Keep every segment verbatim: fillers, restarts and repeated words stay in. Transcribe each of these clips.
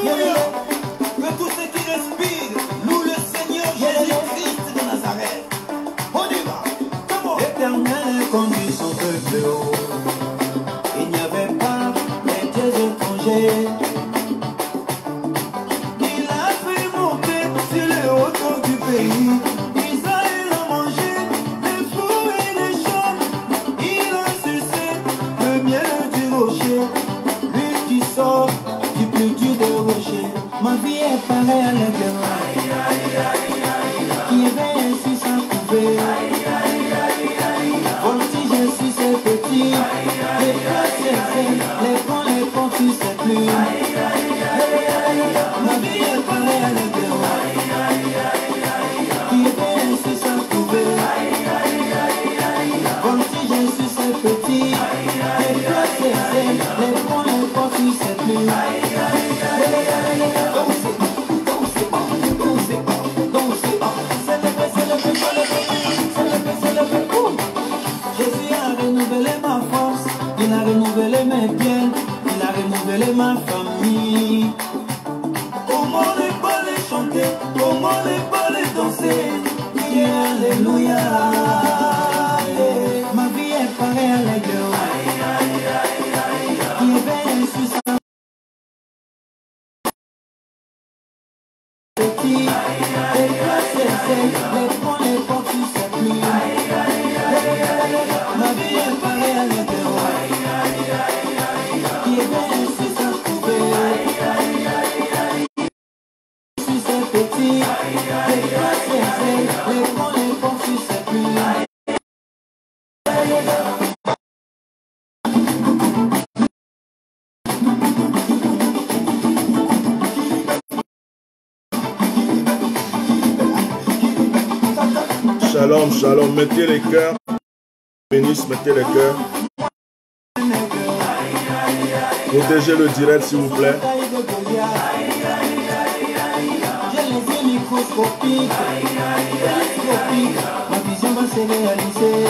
Alléluia. Que tous ceux qui respirent louent le Seigneur Jésus-Christ de Nazareth. On y va. Comment? L'Éternel conduit son peuple haut. Il n'y avait pas les dieux étrangers. Il a fait monter sur les hauteurs du pays. Israël a mangé des fruits et des champs. Il a sucé le miel du rocher. Lui qui sort du plus dur des rochers. Ma vie est pareille à l'intérieur. Qui avait ainsi sans trouver. Voltige ainsi c'est petit. Les places c'est les ponts, les ponts tu sais plus. Ma vie est pareille à l'intérieur. Qui avait ainsi sans trouver. Voltige ainsi c'est petit. Les places c'est les ponts, les ponts tu sais plus. Jésus a renouvelé ma force, il a renouvelé mes biens, il a renouvelé ma famille. Comment les pas les chanter, comment les pas les danser, crier Alléluia. Ma vie est pareille à la gueule. Qui éveille sur sa petit, les places les ponts, les ponts, tu sais plus. Ma vie est pareille à l'intérieur. Qui est bien si ça pouvait. Si c'est petit, les places les ponts, les ponts, tu sais plus. Shalom, shalom, mettez les cœurs. Bénisse, mettez les cœurs. Protégez le direct s'il vous plaît. J'ai les yeux microscopiques, télescopiques, ma vision va se réaliser.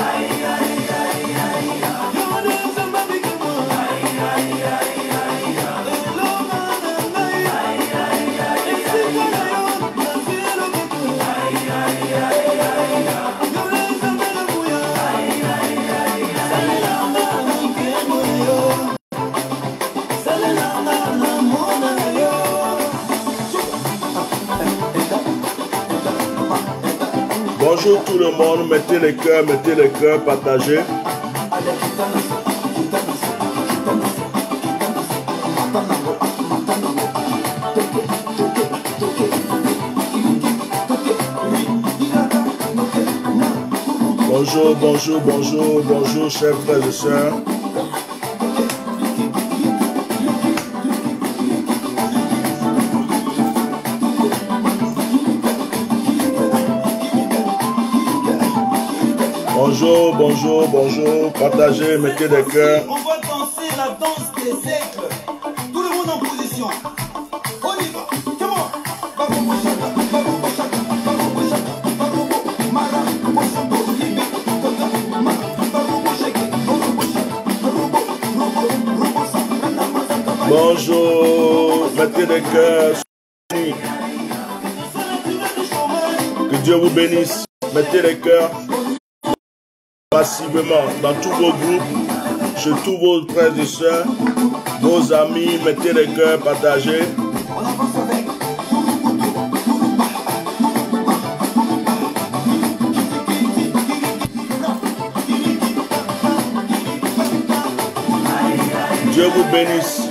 Bonjour tout le monde, mettez les cœurs, mettez les cœurs, partagez. Bonjour, bonjour, bonjour, bonjour, chers frères et sœurs. Bonjour, bonjour, bonjour, partagez, mettez des cœurs. On va danser la danse des siècles. Tout le monde en position. On y va. Comment? Bonjour, mettez des cœurs. Que Dieu vous bénisse. Mettez les cœurs. Massivement dans tous vos groupes, chez tous vos frères et sœurs, vos amis, mettez les cœurs, partagez. Dieu vous bénisse.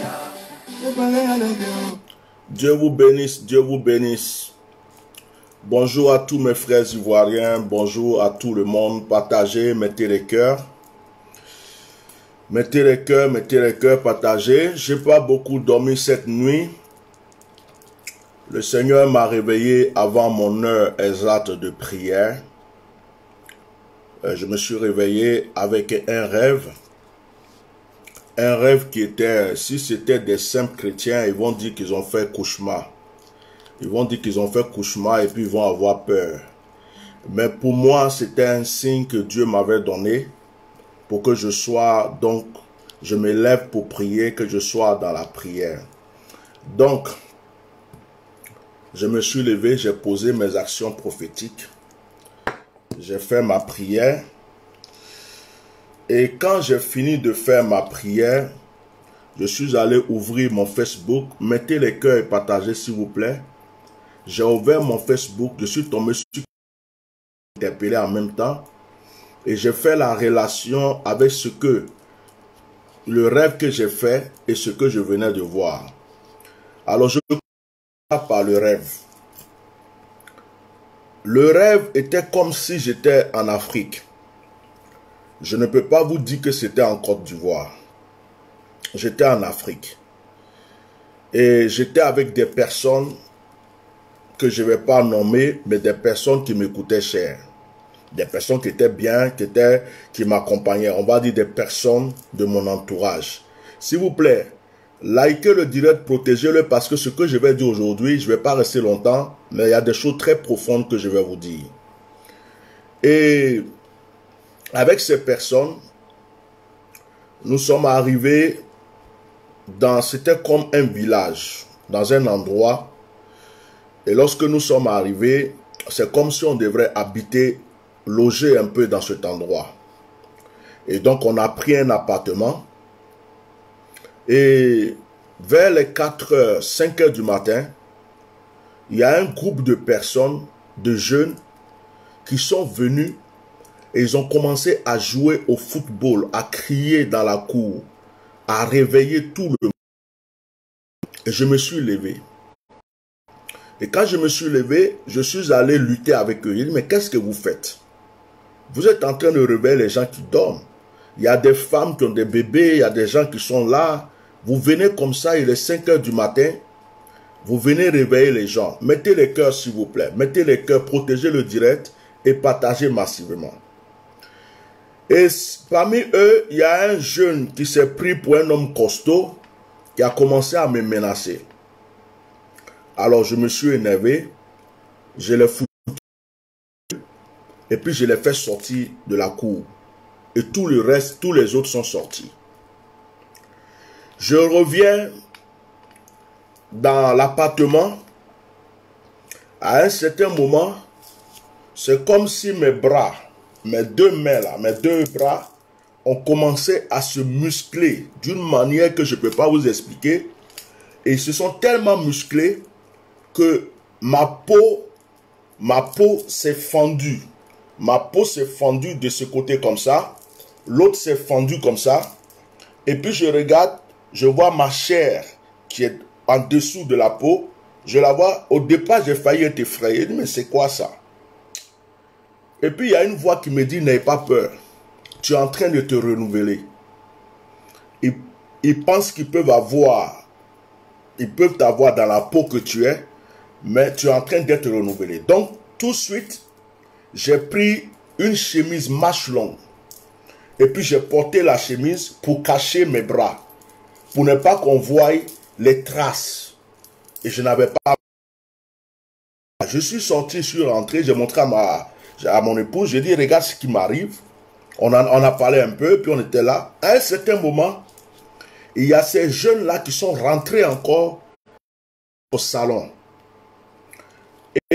Dieu vous bénisse, Dieu vous bénisse. Bonjour à tous mes frères ivoiriens, bonjour à tout le monde, partagez, mettez les cœurs. Mettez les cœurs, mettez les cœurs, partagez. Je n'ai pas beaucoup dormi cette nuit. Le Seigneur m'a réveillé avant mon heure exacte de prière. Je me suis réveillé avec un rêve. Un rêve qui était, si c'était des simples chrétiens, ils vont dire qu'ils ont fait cauchemar. Ils vont dire qu'ils ont fait cauchemar et puis ils vont avoir peur. Mais pour moi, c'était un signe que Dieu m'avait donné pour que je sois, donc, je me lève pour prier, que je sois dans la prière. Donc, Je me suis levé, j'ai posé mes actions prophétiques. J'ai fait ma prière. Et quand j'ai fini de faire ma prière, je suis allé ouvrir mon Facebook. Mettez les cœurs et partagez s'il vous plaît. J'ai ouvert mon Facebook. Je suis tombé sur interpellé en même temps. Et j'ai fait la relation avec ce que, le rêve que j'ai fait et ce que je venais de voir. Alors je commence par le rêve. Le rêve était comme si j'étais en Afrique. Je ne peux pas vous dire que c'était en Côte d'Ivoire. J'étais en Afrique. Et j'étais avec des personnes que je ne vais pas nommer, mais des personnes qui m'écoutaient cher. Des personnes qui étaient bien, qui, étaient, qui m'accompagnaient. On va dire des personnes de mon entourage. S'il vous plaît, likez le direct, protégez-le parce que ce que je vais dire aujourd'hui, je ne vais pas rester longtemps, mais il y a des choses très profondes que je vais vous dire. Et avec ces personnes, nous sommes arrivés dans, c'était comme un village, dans un endroit. Et lorsque nous sommes arrivés, c'est comme si on devrait habiter, loger un peu dans cet endroit. Et donc on a pris un appartement. Et vers les quatre heures, cinq heures du matin, il y a un groupe de personnes, de jeunes, qui sont venus et ils ont commencé à jouer au football, à crier dans la cour, à réveiller tout le monde. Et je me suis levé. Et quand je me suis levé, je suis allé lutter avec eux. J'ai dit, mais qu'est-ce que vous faites? Vous êtes en train de réveiller les gens qui dorment. Il y a des femmes qui ont des bébés, il y a des gens qui sont là. Vous venez comme ça, il est cinq heures du matin. Vous venez réveiller les gens. Mettez les cœurs s'il vous plaît. Mettez les cœurs, protégez le direct et partagez massivement. Et parmi eux, il y a un jeune qui s'est pris pour un homme costaud qui a commencé à me menacer. Alors je me suis énervé, je l'ai foutu et puis je l'ai fait sortir de la cour. Et tout le reste, tous les autres sont sortis. Je reviens dans l'appartement. À un certain moment, c'est comme si mes bras, mes deux mains là, mes deux bras ont commencé à se muscler d'une manière que je ne peux pas vous expliquer. Et ils se sont tellement musclés que ma peau, ma peau s'est fendue. Ma peau s'est fendue de ce côté comme ça. L'autre s'est fendue comme ça. Et puis je regarde, je vois ma chair qui est en dessous de la peau. Je la vois. Au départ, j'ai failli être effrayé. Mais c'est quoi ça? Et puis il y a une voix qui me dit, n'aie pas peur. Tu es en train de te renouveler. Ils, ils pensent qu'ils peuvent avoir, ils peuvent t'avoir dans la peau que tu es, mais tu es en train d'être renouvelé. Donc, tout de suite, j'ai pris une chemise manche longue. Et puis, j'ai porté la chemise pour cacher mes bras. Pour ne pas qu'on voie les traces. Et je n'avais pas... Je suis sorti, je suis rentré, j'ai montré à, ma, à mon épouse, j'ai dit, regarde ce qui m'arrive. On, a, on a parlé un peu, puis on était là. À un certain moment, il y a ces jeunes-là qui sont rentrés encore au salon. Et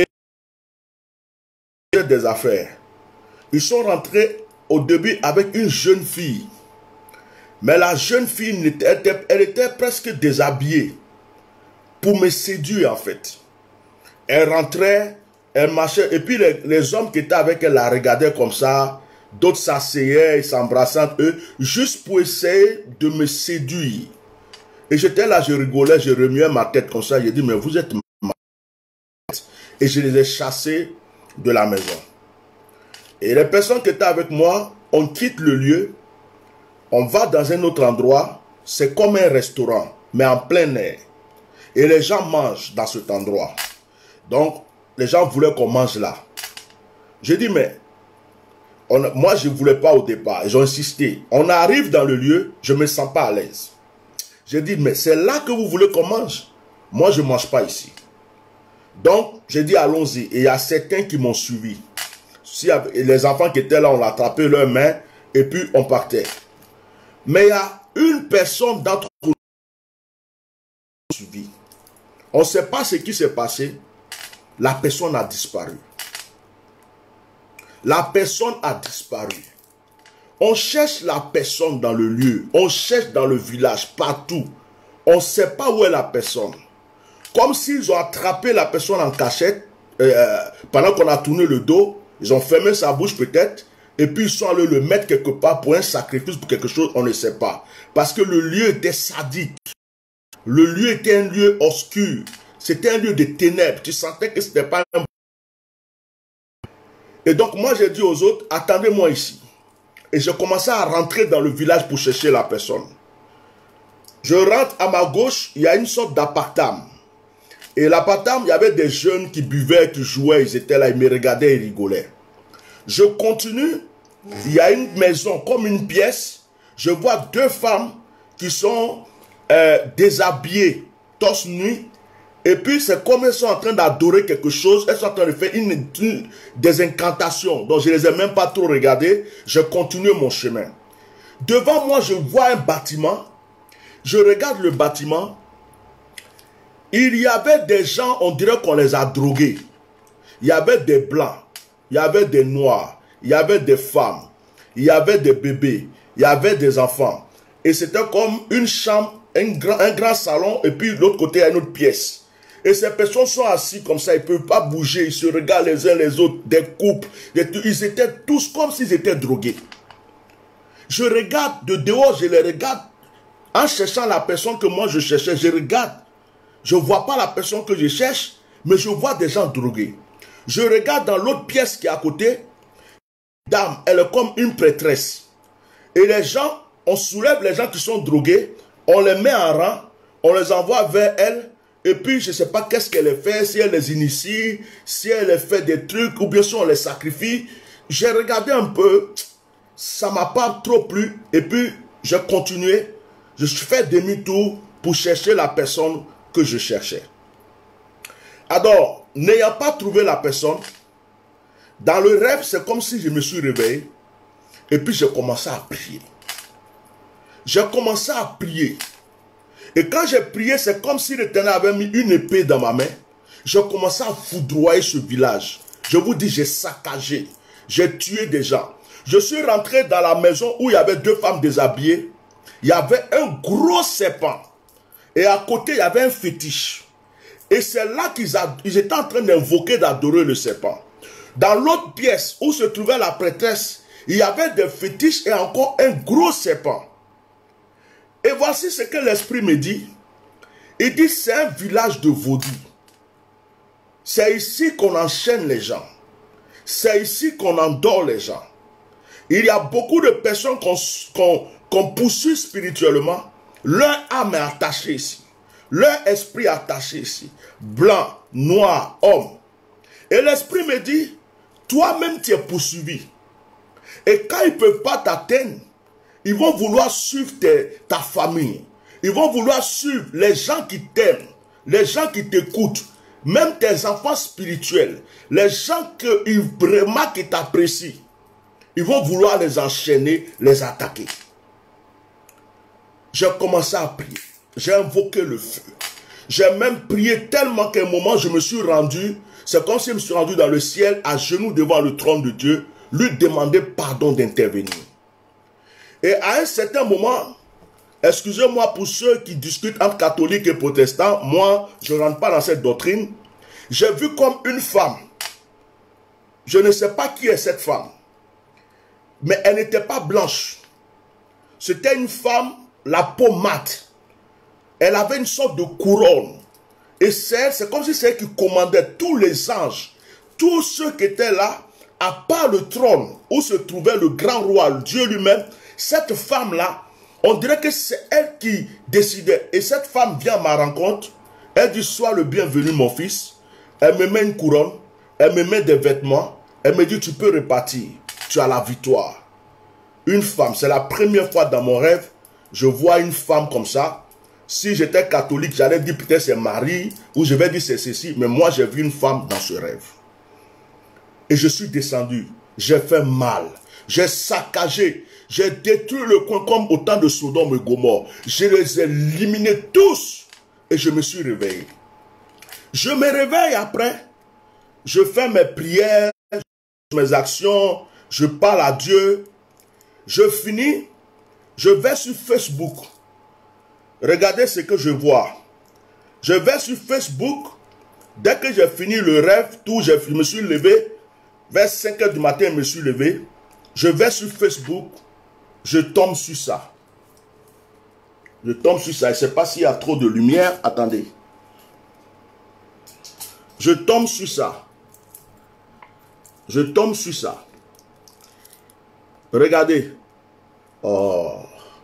des affaires. Ils sont rentrés au début avec une jeune fille. Mais la jeune fille, était, elle était presque déshabillée. Pour me séduire en fait. Elle rentrait, elle marchait. Et puis les, les hommes qui étaient avec elle la regardaient comme ça. D'autres s'asseyaient, s'embrassaient entre eux. Juste pour essayer de me séduire. Et j'étais là, je rigolais, je remuais ma tête comme ça. J'ai dit, mais vous êtes ma tête. Et je les ai chassés de la maison. Et les personnes qui étaient avec moi, on quitte le lieu. On va dans un autre endroit. C'est comme un restaurant, mais en plein air. Et les gens mangent dans cet endroit. Donc, les gens voulaient qu'on mange là. J'ai dit, mais on, moi, je ne voulais pas au départ. Ils ont insisté. On arrive dans le lieu, je ne me sens pas à l'aise. J'ai dit, mais c'est là que vous voulez qu'on mange? Moi, je ne mange pas ici. Donc, j'ai dit, allons-y. Et il y a certains qui m'ont suivi. Si les enfants qui étaient là, on attrapé leurs mains et puis on partait. Mais il y a une personne d'entre nous qui m'a suivi. On ne sait pas ce qui s'est passé. la personne a disparu. La personne a disparu. On cherche la personne dans le lieu. On cherche dans le village, partout. On ne sait pas où est la personne. Comme s'ils ont attrapé la personne en cachette, euh, pendant qu'on a tourné le dos, ils ont fermé sa bouche peut-être, et puis ils sont allés le mettre quelque part pour un sacrifice, pour quelque chose, on ne sait pas. Parce que le lieu était sadique. Le lieu était un lieu obscur. C'était un lieu de ténèbres. Tu sentais que ce n'était pas un... Et donc moi j'ai dit aux autres, attendez-moi ici. Et j'ai commencé à rentrer dans le village pour chercher la personne. Je rentre à ma gauche, il y a une sorte d'appartement. Et l'appartement, il y avait des jeunes qui buvaient, qui jouaient, ils étaient là, ils me regardaient, ils rigolaient. Je continue, il y a une maison comme une pièce. Je vois deux femmes qui sont euh, déshabillées, torse nu. Et puis c'est comme elles sont en train d'adorer quelque chose. Elles sont en train de faire une, une, des incantations. Donc je ne les ai même pas trop regardées. Je continue mon chemin. Devant moi, je vois un bâtiment. Je regarde le bâtiment. Il y avait des gens, on dirait qu'on les a drogués. Il y avait des blancs. Il y avait des noirs. Il y avait des femmes. Il y avait des bébés. Il y avait des enfants. Et c'était comme une chambre, un grand, un grand salon. Et puis de l'autre côté, il y a une autre pièce. Et ces personnes sont assis comme ça, ils ne peuvent pas bouger, ils se regardent les uns les autres, des couples. Ils étaient tous comme s'ils étaient drogués. Je regarde de dehors, je les regarde en cherchant la personne que moi je cherchais. Je regarde, je ne vois pas la personne que je cherche, mais je vois des gens drogués. Je regarde dans l'autre pièce qui est à côté, dame, elle est comme une prêtresse. Et les gens, on soulève les gens qui sont drogués, on les met en rang, on les envoie vers elle. Et puis, je ne sais pas qu'est-ce qu'elle fait, si elle les initie, si elle les fait des trucs, ou bien si on les sacrifie. J'ai regardé un peu, ça ne m'a pas trop plu. Et puis, j'ai continué, je suis fait demi-tour pour chercher la personne que je cherchais. Alors, n'ayant pas trouvé la personne, dans le rêve, c'est comme si je me suis réveillé. Et puis, j'ai commencé à prier. J'ai commencé à prier. Et quand j'ai prié, c'est comme si l'Éternel avait mis une épée dans ma main. J'ai commencé à foudroyer ce village. Je vous dis, j'ai saccagé. J'ai tué des gens. Je suis rentré dans la maison où il y avait deux femmes déshabillées. Il y avait un gros serpent. Et à côté, il y avait un fétiche. Et c'est là qu'ils ils étaient en train d'invoquer, d'adorer le serpent. Dans l'autre pièce où se trouvait la prêtresse, il y avait des fétiches et encore un gros serpent. Et voici ce que l'Esprit me dit. Il dit, c'est un village de vaudou. C'est ici qu'on enchaîne les gens. C'est ici qu'on endort les gens. Il y a beaucoup de personnes qu'on qu'on, qu'on poursuit spirituellement. Leur âme est attachée ici. Leur esprit est attaché ici. Blanc, noir, homme. Et l'Esprit me dit, toi-même tu es poursuivi. Et quand ils ne peuvent pas t'atteindre, ils vont vouloir suivre tes, ta famille. Ils vont vouloir suivre les gens qui t'aiment, les gens qui t'écoutent, même tes enfants spirituels, les gens que, ils, vraiment qui t'apprécient. Ils vont vouloir les enchaîner, les attaquer. J'ai commencé à prier. J'ai invoqué le feu. J'ai même prié tellement qu'à un moment, je me suis rendu, c'est comme si je me suis rendu dans le ciel, à genoux devant le trône de Dieu, lui demander pardon d'intervenir. Et à un certain moment, excusez-moi pour ceux qui discutent entre catholiques et protestants, moi, je ne rentre pas dans cette doctrine. J'ai vu comme une femme, je ne sais pas qui est cette femme, mais elle n'était pas blanche. C'était une femme, la peau mate. Elle avait une sorte de couronne. Et c'est comme si c'est elle qui commandait tous les anges, tous ceux qui étaient là, à part le trône où se trouvait le grand roi, Dieu lui-même. Cette femme-là, on dirait que c'est elle qui décidait. Et cette femme vient à ma rencontre. Elle dit, sois le bienvenu mon fils. Elle me met une couronne. Elle me met des vêtements. Elle me dit, tu peux repartir. Tu as la victoire. Une femme, c'est la première fois dans mon rêve, je vois une femme comme ça. Si j'étais catholique, j'allais dire peut-être c'est Marie. Ou je vais dire c'est ceci. Mais moi, j'ai vu une femme dans ce rêve. Et je suis descendu. J'ai fait mal. J'ai saccagé. J'ai détruit le coin comme au temps de Sodome et Gomorrhe. Je les ai éliminés tous. Et je me suis réveillé. Je me réveille après. je fais mes prières, mes actions, je parle à Dieu. Je finis, je vais sur Facebook. Regardez ce que je vois. Je vais sur Facebook. Dès que j'ai fini le rêve, tout, je me suis levé. Vers cinq heures du matin, je me suis levé. Je vais sur Facebook. Je tombe sur ça. Je tombe sur ça. Je ne sais pas s'il y a trop de lumière. Attendez. Je tombe sur ça. Je tombe sur ça. Regardez. Oh.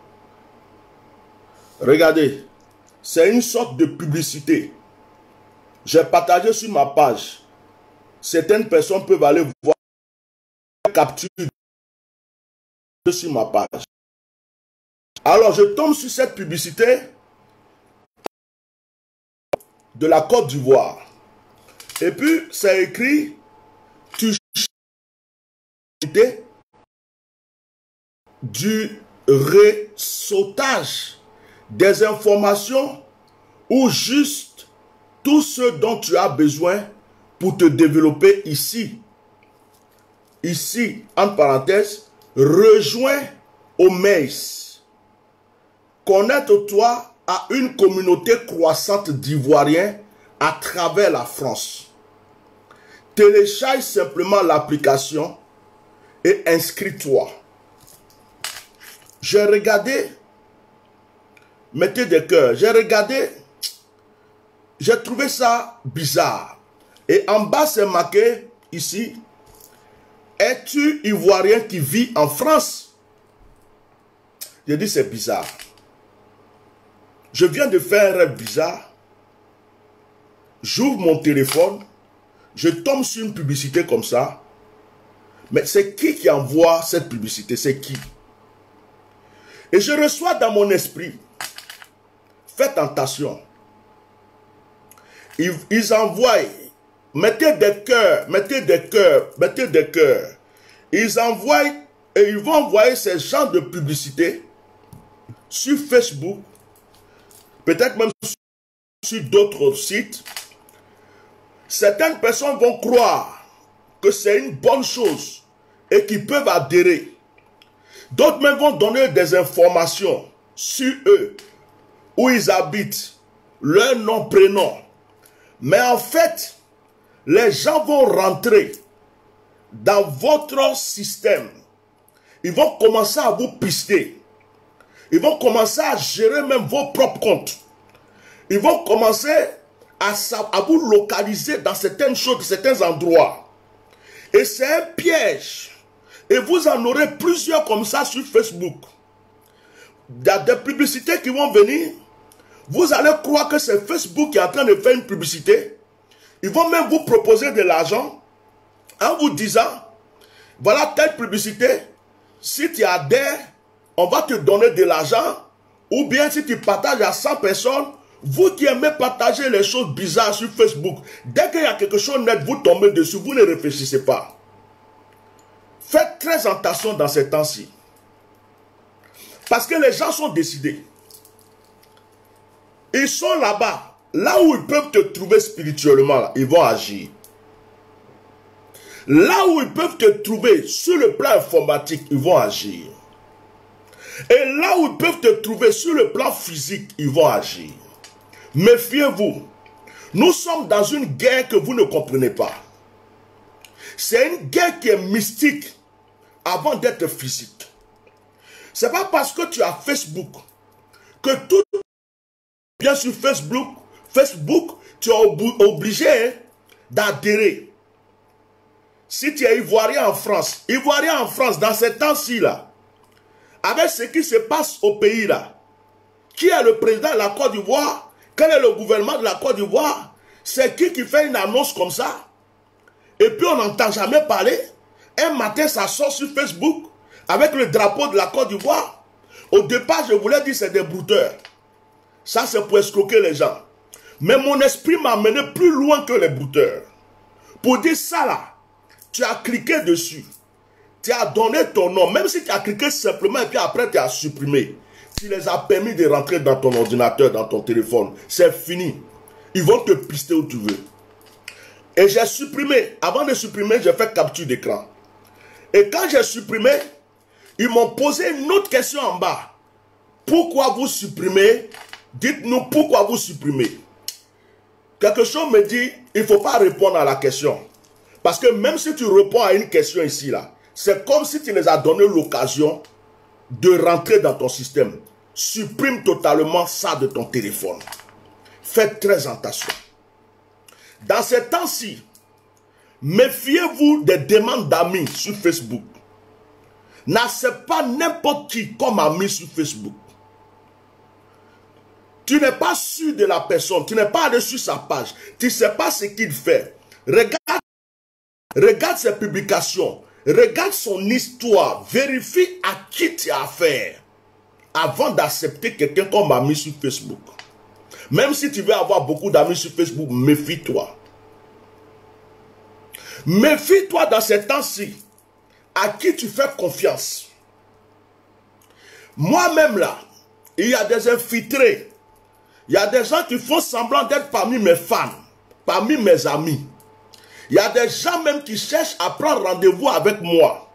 Regardez. C'est une sorte de publicité. J'ai partagé sur ma page. Certaines personnes peuvent aller voir capture sur ma page. Alors je tombe sur cette publicité de la Côte d'Ivoire. Et puis c'est écrit tu du ressautage des informations ou juste tout ce dont tu as besoin pour te développer ici. Ici, entre parenthèses, rejoins au M E I S. Connecte-toi à une communauté croissante d'Ivoiriens à travers la France. Télécharge simplement l'application et inscris-toi. J'ai regardé, mettez des cœurs, j'ai regardé, j'ai trouvé ça bizarre. Et en bas, c'est marqué ici, es-tu Ivoirien qui vit en France? J'ai dit, c'est bizarre. Je viens de faire un rêve bizarre. J'ouvre mon téléphone, je tombe sur une publicité comme ça. Mais c'est qui qui envoie cette publicité? C'est qui? Et je reçois dans mon esprit, faites attention. Ils, ils envoient, mettez des cœurs, mettez des cœurs, mettez des cœurs. Ils envoient, et ils vont envoyer ces genres de publicité sur Facebook, peut-être même sur d'autres sites. Certaines personnes vont croire que c'est une bonne chose et qu'ils peuvent adhérer. D'autres même vont donner des informations sur eux, où ils habitent, leur nom, prénom. Mais en fait, les gens vont rentrer dans votre système. Ils vont commencer à vous pister. Ils vont commencer à gérer même vos propres comptes. Ils vont commencer à, à vous localiser dans certaines choses, certains endroits. Et c'est un piège. Et vous en aurez plusieurs comme ça sur Facebook. Il y a des publicités qui vont venir. Vous allez croire que c'est Facebook qui est en train de faire une publicité. Ils vont même vous proposer de l'argent en vous disant, voilà telle publicité, si tu adhères, on va te donner de l'argent. Ou bien si tu partages à cent personnes, vous qui aimez partager les choses bizarres sur Facebook, dès qu'il y a quelque chose de net, vous tombez dessus, vous ne réfléchissez pas. Faites très attention dans ces temps-ci. Parce que les gens sont décidés. Ils sont là-bas. Là où ils peuvent te trouver spirituellement, là, ils vont agir. Là où ils peuvent te trouver sur le plan informatique, ils vont agir. Et là où ils peuvent te trouver sur le plan physique, ils vont agir. Méfiez-vous. Nous sommes dans une guerre que vous ne comprenez pas. C'est une guerre qui est mystique avant d'être physique. C'est pas parce que tu as Facebook que tout bien sur Facebook, Facebook, tu es obligé d'adhérer. Si tu es Ivoirien en France, Ivoirien en France, dans ces temps-ci là, avec ce qui se passe au pays là, qui est le président de la Côte d'Ivoire, quel est le gouvernement de la Côte d'Ivoire, c'est qui qui fait une annonce comme ça, et puis on n'entend jamais parler. Un matin, ça sort sur Facebook, avec le drapeau de la Côte d'Ivoire. Au départ, je voulais dire c'est des brouteurs. Ça, c'est pour escroquer les gens. Mais mon esprit m'a mené plus loin que les brouteurs. Pour dire ça là, tu as cliqué dessus. Tu as donné ton nom, même si tu as cliqué simplement et puis après tu as supprimé. Tu les as permis de rentrer dans ton ordinateur, dans ton téléphone. C'est fini. Ils vont te pister où tu veux. Et j'ai supprimé. Avant de supprimer, j'ai fait capture d'écran. Et quand j'ai supprimé, ils m'ont posé une autre question en bas. Pourquoi vous supprimez? Dites-nous pourquoi vous supprimez. Quelque chose me dit, il ne faut pas répondre à la question. Parce que même si tu réponds à une question ici, là, c'est comme si tu les as donné l'occasion de rentrer dans ton système. Supprime totalement ça de ton téléphone. Faites très attention. Dans ces temps-ci, méfiez-vous des demandes d'amis sur Facebook. N'accepte pas n'importe qui comme ami sur Facebook. Tu n'es pas sûr de la personne, tu n'es pas allé sur sa page, tu ne sais pas ce qu'il fait. Regarde, regarde ses publications, regarde son histoire, vérifie à qui tu as affaire avant d'accepter quelqu'un comme ami sur Facebook. Même si tu veux avoir beaucoup d'amis sur Facebook, méfie-toi. Méfie-toi dans ces temps-ci à qui tu fais confiance. Moi-même là, il y a des infiltrés. Il y a des gens qui font semblant d'être parmi mes fans, parmi mes amis. Il y a des gens même qui cherchent à prendre rendez-vous avec moi.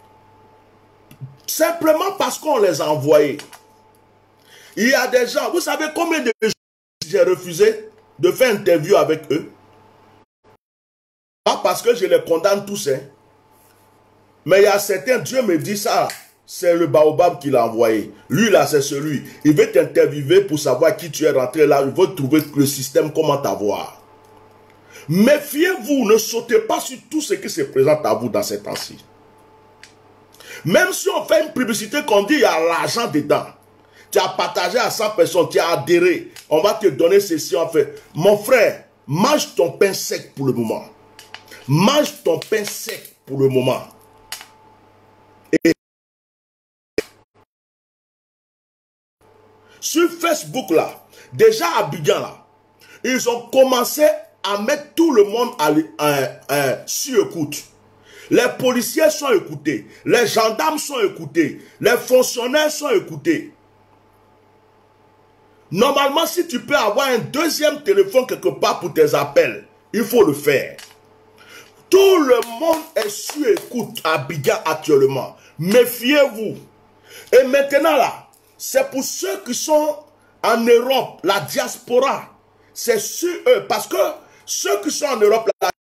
Simplement parce qu'on les a envoyés. Il y a des gens, vous savez combien de gens j'ai refusé de faire interview avec eux? Pas parce que je les condamne tous, hein. Mais il y a certains, Dieu me dit ça. C'est le baobab qui l'a envoyé. Lui là, c'est celui. Il veut t'interviewer pour savoir qui tu es rentré là. Il veut trouver le système, comment t'avoir. Méfiez-vous, ne sautez pas sur tout ce qui se présente à vous dans ces temps-ci. Même si on fait une publicité qu'on dit il y a l'argent dedans. Tu as partagé à cent personnes, tu as adhéré. On va te donner ceci en fait. Mon frère, mange ton pain sec pour le moment. Mange ton pain sec pour le moment. Et sur Facebook là, déjà à Abidjan là, ils ont commencé à mettre tout le monde à, à, à, sur écoute. Les policiers sont écoutés, les gendarmes sont écoutés, les fonctionnaires sont écoutés. Normalement, si tu peux avoir un deuxième téléphone quelque part pour tes appels, il faut le faire. Tout le monde est sur écoute à Abidjan actuellement. Méfiez-vous. Et maintenant là, c'est pour ceux qui sont en Europe, la diaspora. C'est sur eux. Parce que ceux qui sont en Europe,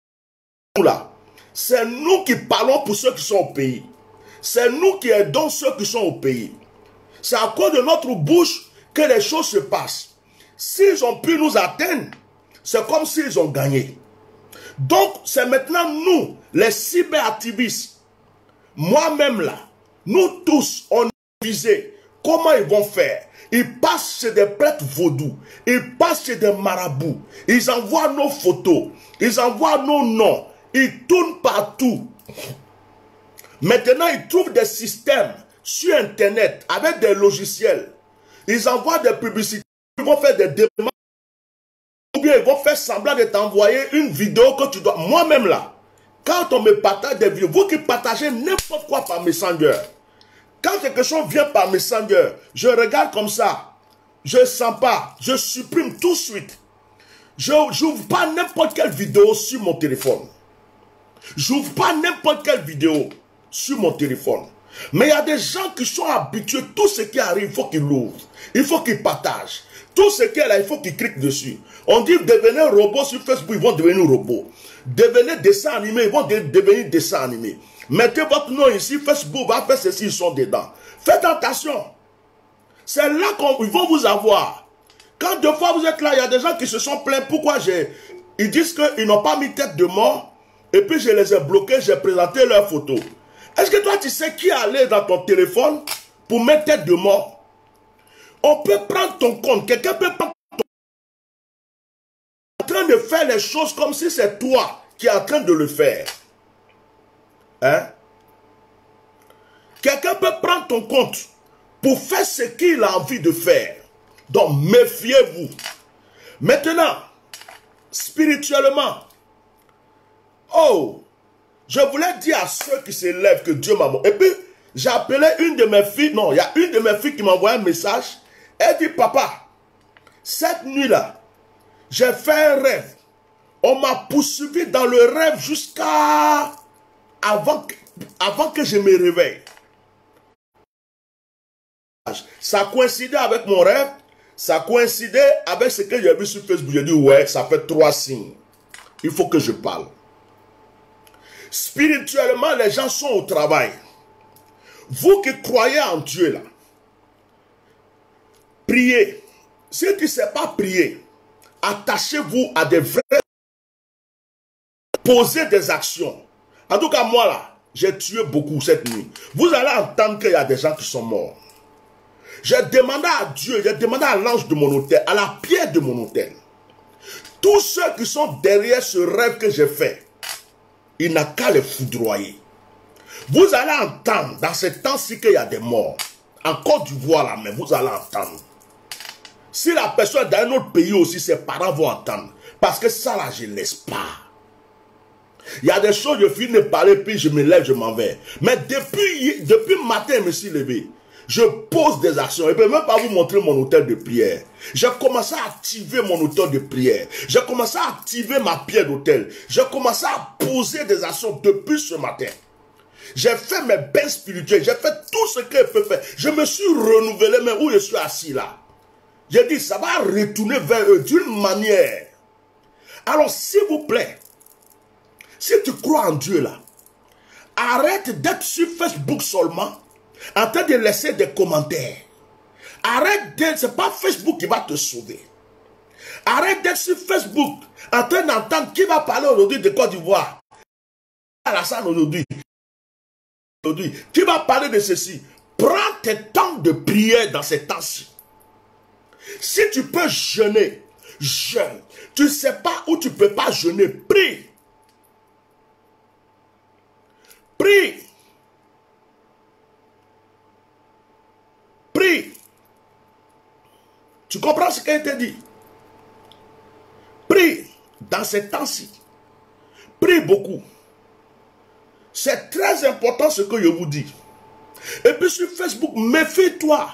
là, c'est nous qui parlons pour ceux qui sont au pays. C'est nous qui aidons ceux qui sont au pays. C'est à cause de notre bouche que les choses se passent. S'ils ont pu nous atteindre, c'est comme s'ils ont gagné. Donc, c'est maintenant nous, les cyberactivistes, moi-même là, nous tous, on est visés. Comment ils vont faire? Ils passent chez des prêtres vaudous, ils passent chez des marabouts, ils envoient nos photos, ils envoient nos noms, ils tournent partout. Maintenant, ils trouvent des systèmes sur Internet avec des logiciels. Ils envoient des publicités, ils vont faire des demandes. Ou bien ils vont faire semblant de t'envoyer une vidéo que tu dois... Moi-même là, quand on me partage des vidéos, vous qui partagez n'importe quoi par Messenger, quand quelque chose vient par Messenger, je regarde comme ça, je ne sens pas, je supprime tout de suite. Je n'ouvre pas n'importe quelle vidéo sur mon téléphone. Je n'ouvre pas n'importe quelle vidéo sur mon téléphone. Mais il y a des gens qui sont habitués, tout ce qui arrive, il faut qu'ils l'ouvrent. Il faut qu'ils partagent. Tout ce qui est là, il faut qu'ils cliquent dessus. On dit devenez robot sur Facebook, ils vont devenir robots. Devenez dessin animé, ils vont de, devenir dessin animé. Mettez votre nom ici, Facebook va faire ceci, ils sont dedans. Faites attention. C'est là qu'ils vont vous avoir. Quand deux fois vous êtes là, il y a des gens qui se sont plaints. Pourquoi j'ai... Ils disent qu'ils n'ont pas mis tête de mort. Et puis je les ai bloqués, j'ai présenté leurs photos. Est-ce que toi tu sais qui est allé dans ton téléphone pour mettre tête de mort? On peut prendre ton compte. Quelqu'un peut prendre ton compte. En train de faire les choses comme si c'est toi qui es en train de le faire. Hein? Quelqu'un peut prendre ton compte pour faire ce qu'il a envie de faire. Donc méfiez-vous. Maintenant, spirituellement, oh, je voulais dire à ceux qui s'élèvent que Dieu m'a... Et puis, j'ai appelé une de mes filles, non, il y a une de mes filles qui m'a envoyé un message. Elle dit, papa, cette nuit-là, j'ai fait un rêve On m'a poursuivi dans le rêve jusqu'à avant que, avant que je me réveille. Ça coïncidait avec mon rêve, ça coïncidait avec ce que j'ai vu sur Facebook. J'ai dit, ouais, ça fait trois signes. Il faut que je parle. Spirituellement, les gens sont au travail. Vous qui croyez en Dieu, là, priez. Si tu ne sais pas prier, attachez-vous à des vrais... Posez des actions. En tout cas, moi, là, j'ai tué beaucoup cette nuit. Vous allez entendre qu'il y a des gens qui sont morts. J'ai demandé à Dieu, j'ai demandé à l'ange de mon hôtel, à la pierre de mon hôtel. Tous ceux qui sont derrière ce rêve que j'ai fait, il n'a qu'à les foudroyer. Vous allez entendre dans ce temps-ci qu'il y a des morts. En Côte d'Ivoire là, mais vous allez entendre. Si la personne est dans un autre pays aussi, ses parents vont entendre. Parce que ça là, je ne laisse pas. Il y a des choses, je finis de parler, puis je me lève, je m'en vais. Mais depuis, depuis le matin, je me suis levé. Je pose des actions. Je ne peux même pas vous montrer mon hôtel de prière. J'ai commencé à activer mon hôtel de prière. J'ai commencé à activer ma pierre d'hôtel. J'ai commencé à poser des actions depuis ce matin. J'ai fait mes bains spirituels. J'ai fait tout ce que je peux faire. Je me suis renouvelé, mais où je suis assis là. J'ai dit, ça va retourner vers eux d'une manière. Alors, s'il vous plaît, si tu crois en Dieu là, arrête d'être sur Facebook seulement, en train de laisser des commentaires. Arrête d'être, c'est pas Facebook qui va te sauver. Arrête d'être sur Facebook, en train d'entendre qui va parler aujourd'hui de Côte d'Ivoire. Alassane aujourd'hui. Aujourd'hui, qui va parler de ceci. Prends tes temps de prière dans ces temps-ci. Si tu peux jeûner, jeûne. Tu ne sais pas où tu ne peux pas jeûner, prie. Prie. Prie. Tu comprends ce qu'il te dit? Prie dans ces temps-ci. Prie beaucoup. C'est très important ce que je vous dis. Et puis sur Facebook, méfie-toi.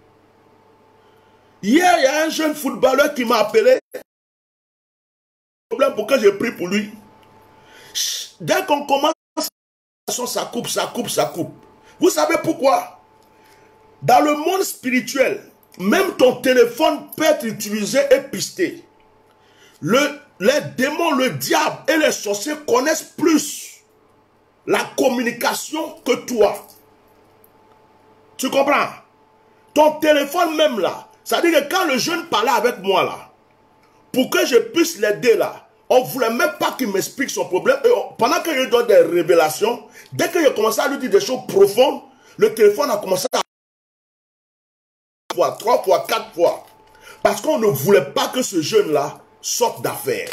Hier, il y a un jeune footballeur qui m'a appelé. Problème pour que je prie pour lui. Dès qu'on commence, ça coupe, ça coupe, ça coupe. Vous savez pourquoi? Dans le monde spirituel, même ton téléphone peut être utilisé et pisté. Le, les démons, le diable et les sorciers connaissent plus la communication que toi. Tu comprends? Ton téléphone même là, ça veut dire que quand le jeune parlait avec moi là, pour que je puisse l'aider là, on ne voulait même pas qu'il m'explique son problème. Et on, pendant que je donne des révélations, dès que je commençais à lui dire des choses profondes, le téléphone a commencé à fois, trois fois, quatre fois. Parce qu'on ne voulait pas que ce jeune-là sorte d'affaires.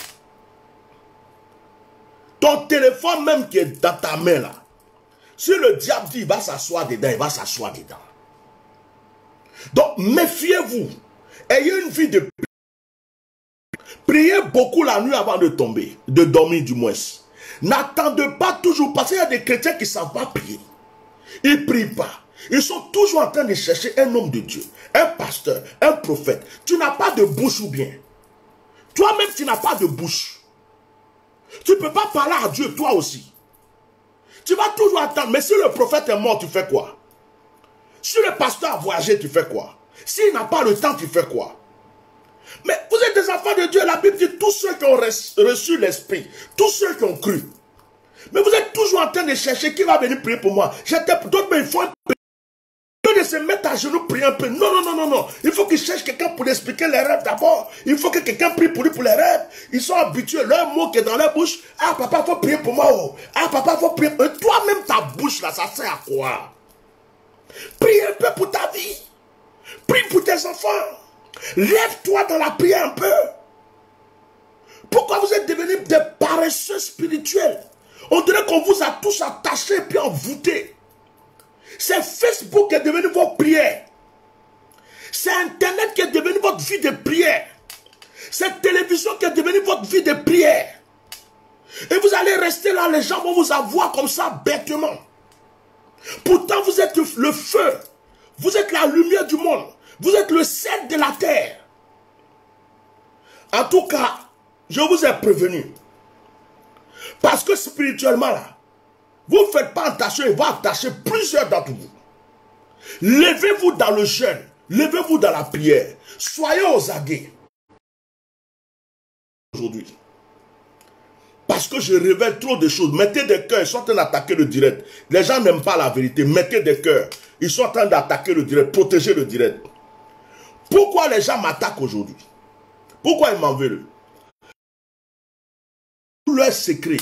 Ton téléphone même qui est dans ta main là, si le diable dit il va s'asseoir dedans, il va s'asseoir dedans. Donc méfiez-vous. Ayez une vie de prière. Priez beaucoup la nuit avant de tomber, de dormir du moins. N'attendez pas toujours, parce qu'il y a des chrétiens qui ne savent pas prier. Ils ne prient pas. Ils sont toujours en train de chercher un homme de Dieu, un pasteur, un prophète. Tu n'as pas de bouche ou bien. Toi-même, tu n'as pas de bouche. Tu ne peux pas parler à Dieu, toi aussi. Tu vas toujours attendre. Mais si le prophète est mort, tu fais quoi? Si le pasteur a voyagé, tu fais quoi? S'il n'a pas le temps, tu fais quoi? Mais vous êtes des enfants de Dieu. La Bible dit tous ceux qui ont reçu l'Esprit, tous ceux qui ont cru. Mais vous êtes toujours en train de chercher qui va venir prier pour moi. D'autres, mais il faut un peu. De se mettre à genoux, prier un peu. Non, non, non, non, non. Il faut qu'ils cherchent quelqu'un pour expliquer les rêves d'abord. Il faut que quelqu'un prie pour lui pour les rêves. Ils sont habitués. Leur mot qui est dans leur bouche. Ah, papa, il faut prier pour moi. Oh. Ah, papa, il faut prier. Et toi-même, ta bouche là, ça sert à quoi? Prie un peu pour ta vie. Prie pour tes enfants. Lève-toi dans la prière un peu. Pourquoi vous êtes devenus des paresseux spirituels? On dirait qu'on vous a tous attachés et puis envoûtés. C'est Facebook qui est devenu votre prière. C'est Internet qui est devenu votre vie de prière. C'est télévision qui est devenue votre vie de prière. Et vous allez rester là, les gens vont vous avoir comme ça bêtement. Pourtant, vous êtes le feu. Vous êtes la lumière du monde. Vous êtes le sel de la terre. En tout cas, Je vous ai prévenu. Parce que spirituellement, là, vous ne faites pas attention, il va attacher plusieurs d'entre vous. Levez-vous dans le jeûne. Levez-vous dans la prière. Soyez aux aguets. Aujourd'hui. Parce que je révèle trop de choses. Mettez des cœurs, ils sont en train d'attaquer le direct. Les gens n'aiment pas la vérité. Mettez des cœurs. Ils sont en train d'attaquer le direct. Protégez le direct. Pourquoi les gens m'attaquent aujourd'hui? Pourquoi ils m'en veulent? Leur secret.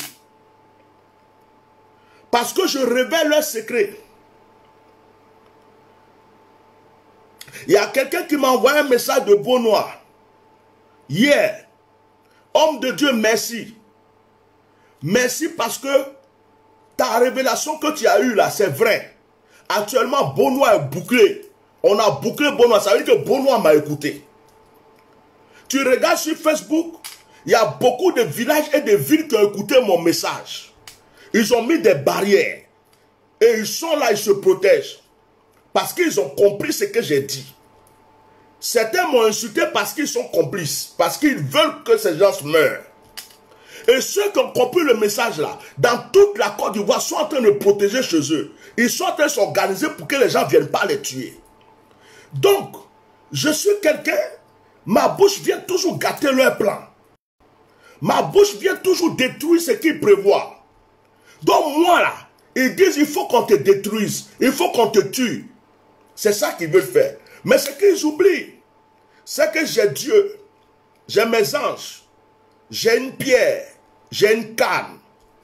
Parce que je révèle leur secret. Il y a quelqu'un qui m'a envoyé un message de Beaunois. Hier. Homme de Dieu, merci. Merci parce que ta révélation que tu as eue là, c'est vrai. Actuellement, Beaunois est bouclé. On a bouclé Beaunois. Ça veut dire que Beaunois m'a écouté. Tu regardes sur Facebook, il y a beaucoup de villages et de villes qui ont écouté mon message. Ils ont mis des barrières. Et ils sont là, ils se protègent. Parce qu'ils ont compris ce que j'ai dit. Certains m'ont insulté parce qu'ils sont complices. Parce qu'ils veulent que ces gens meurent. Et ceux qui ont compris le message là, dans toute la Côte d'Ivoire, sont en train de protéger chez eux. Ils sont en train de s'organiser pour que les gens ne viennent pas les tuer. Donc, je suis quelqu'un, ma bouche vient toujours gâter leur plan. Ma bouche vient toujours détruire ce qu'ils prévoient. Donc moi là, ils disent il faut qu'on te détruise, il faut qu'on te tue. C'est ça qu'ils veulent faire. Mais ce qu'ils oublient, c'est que j'ai Dieu, j'ai mes anges, j'ai une pierre, j'ai une canne,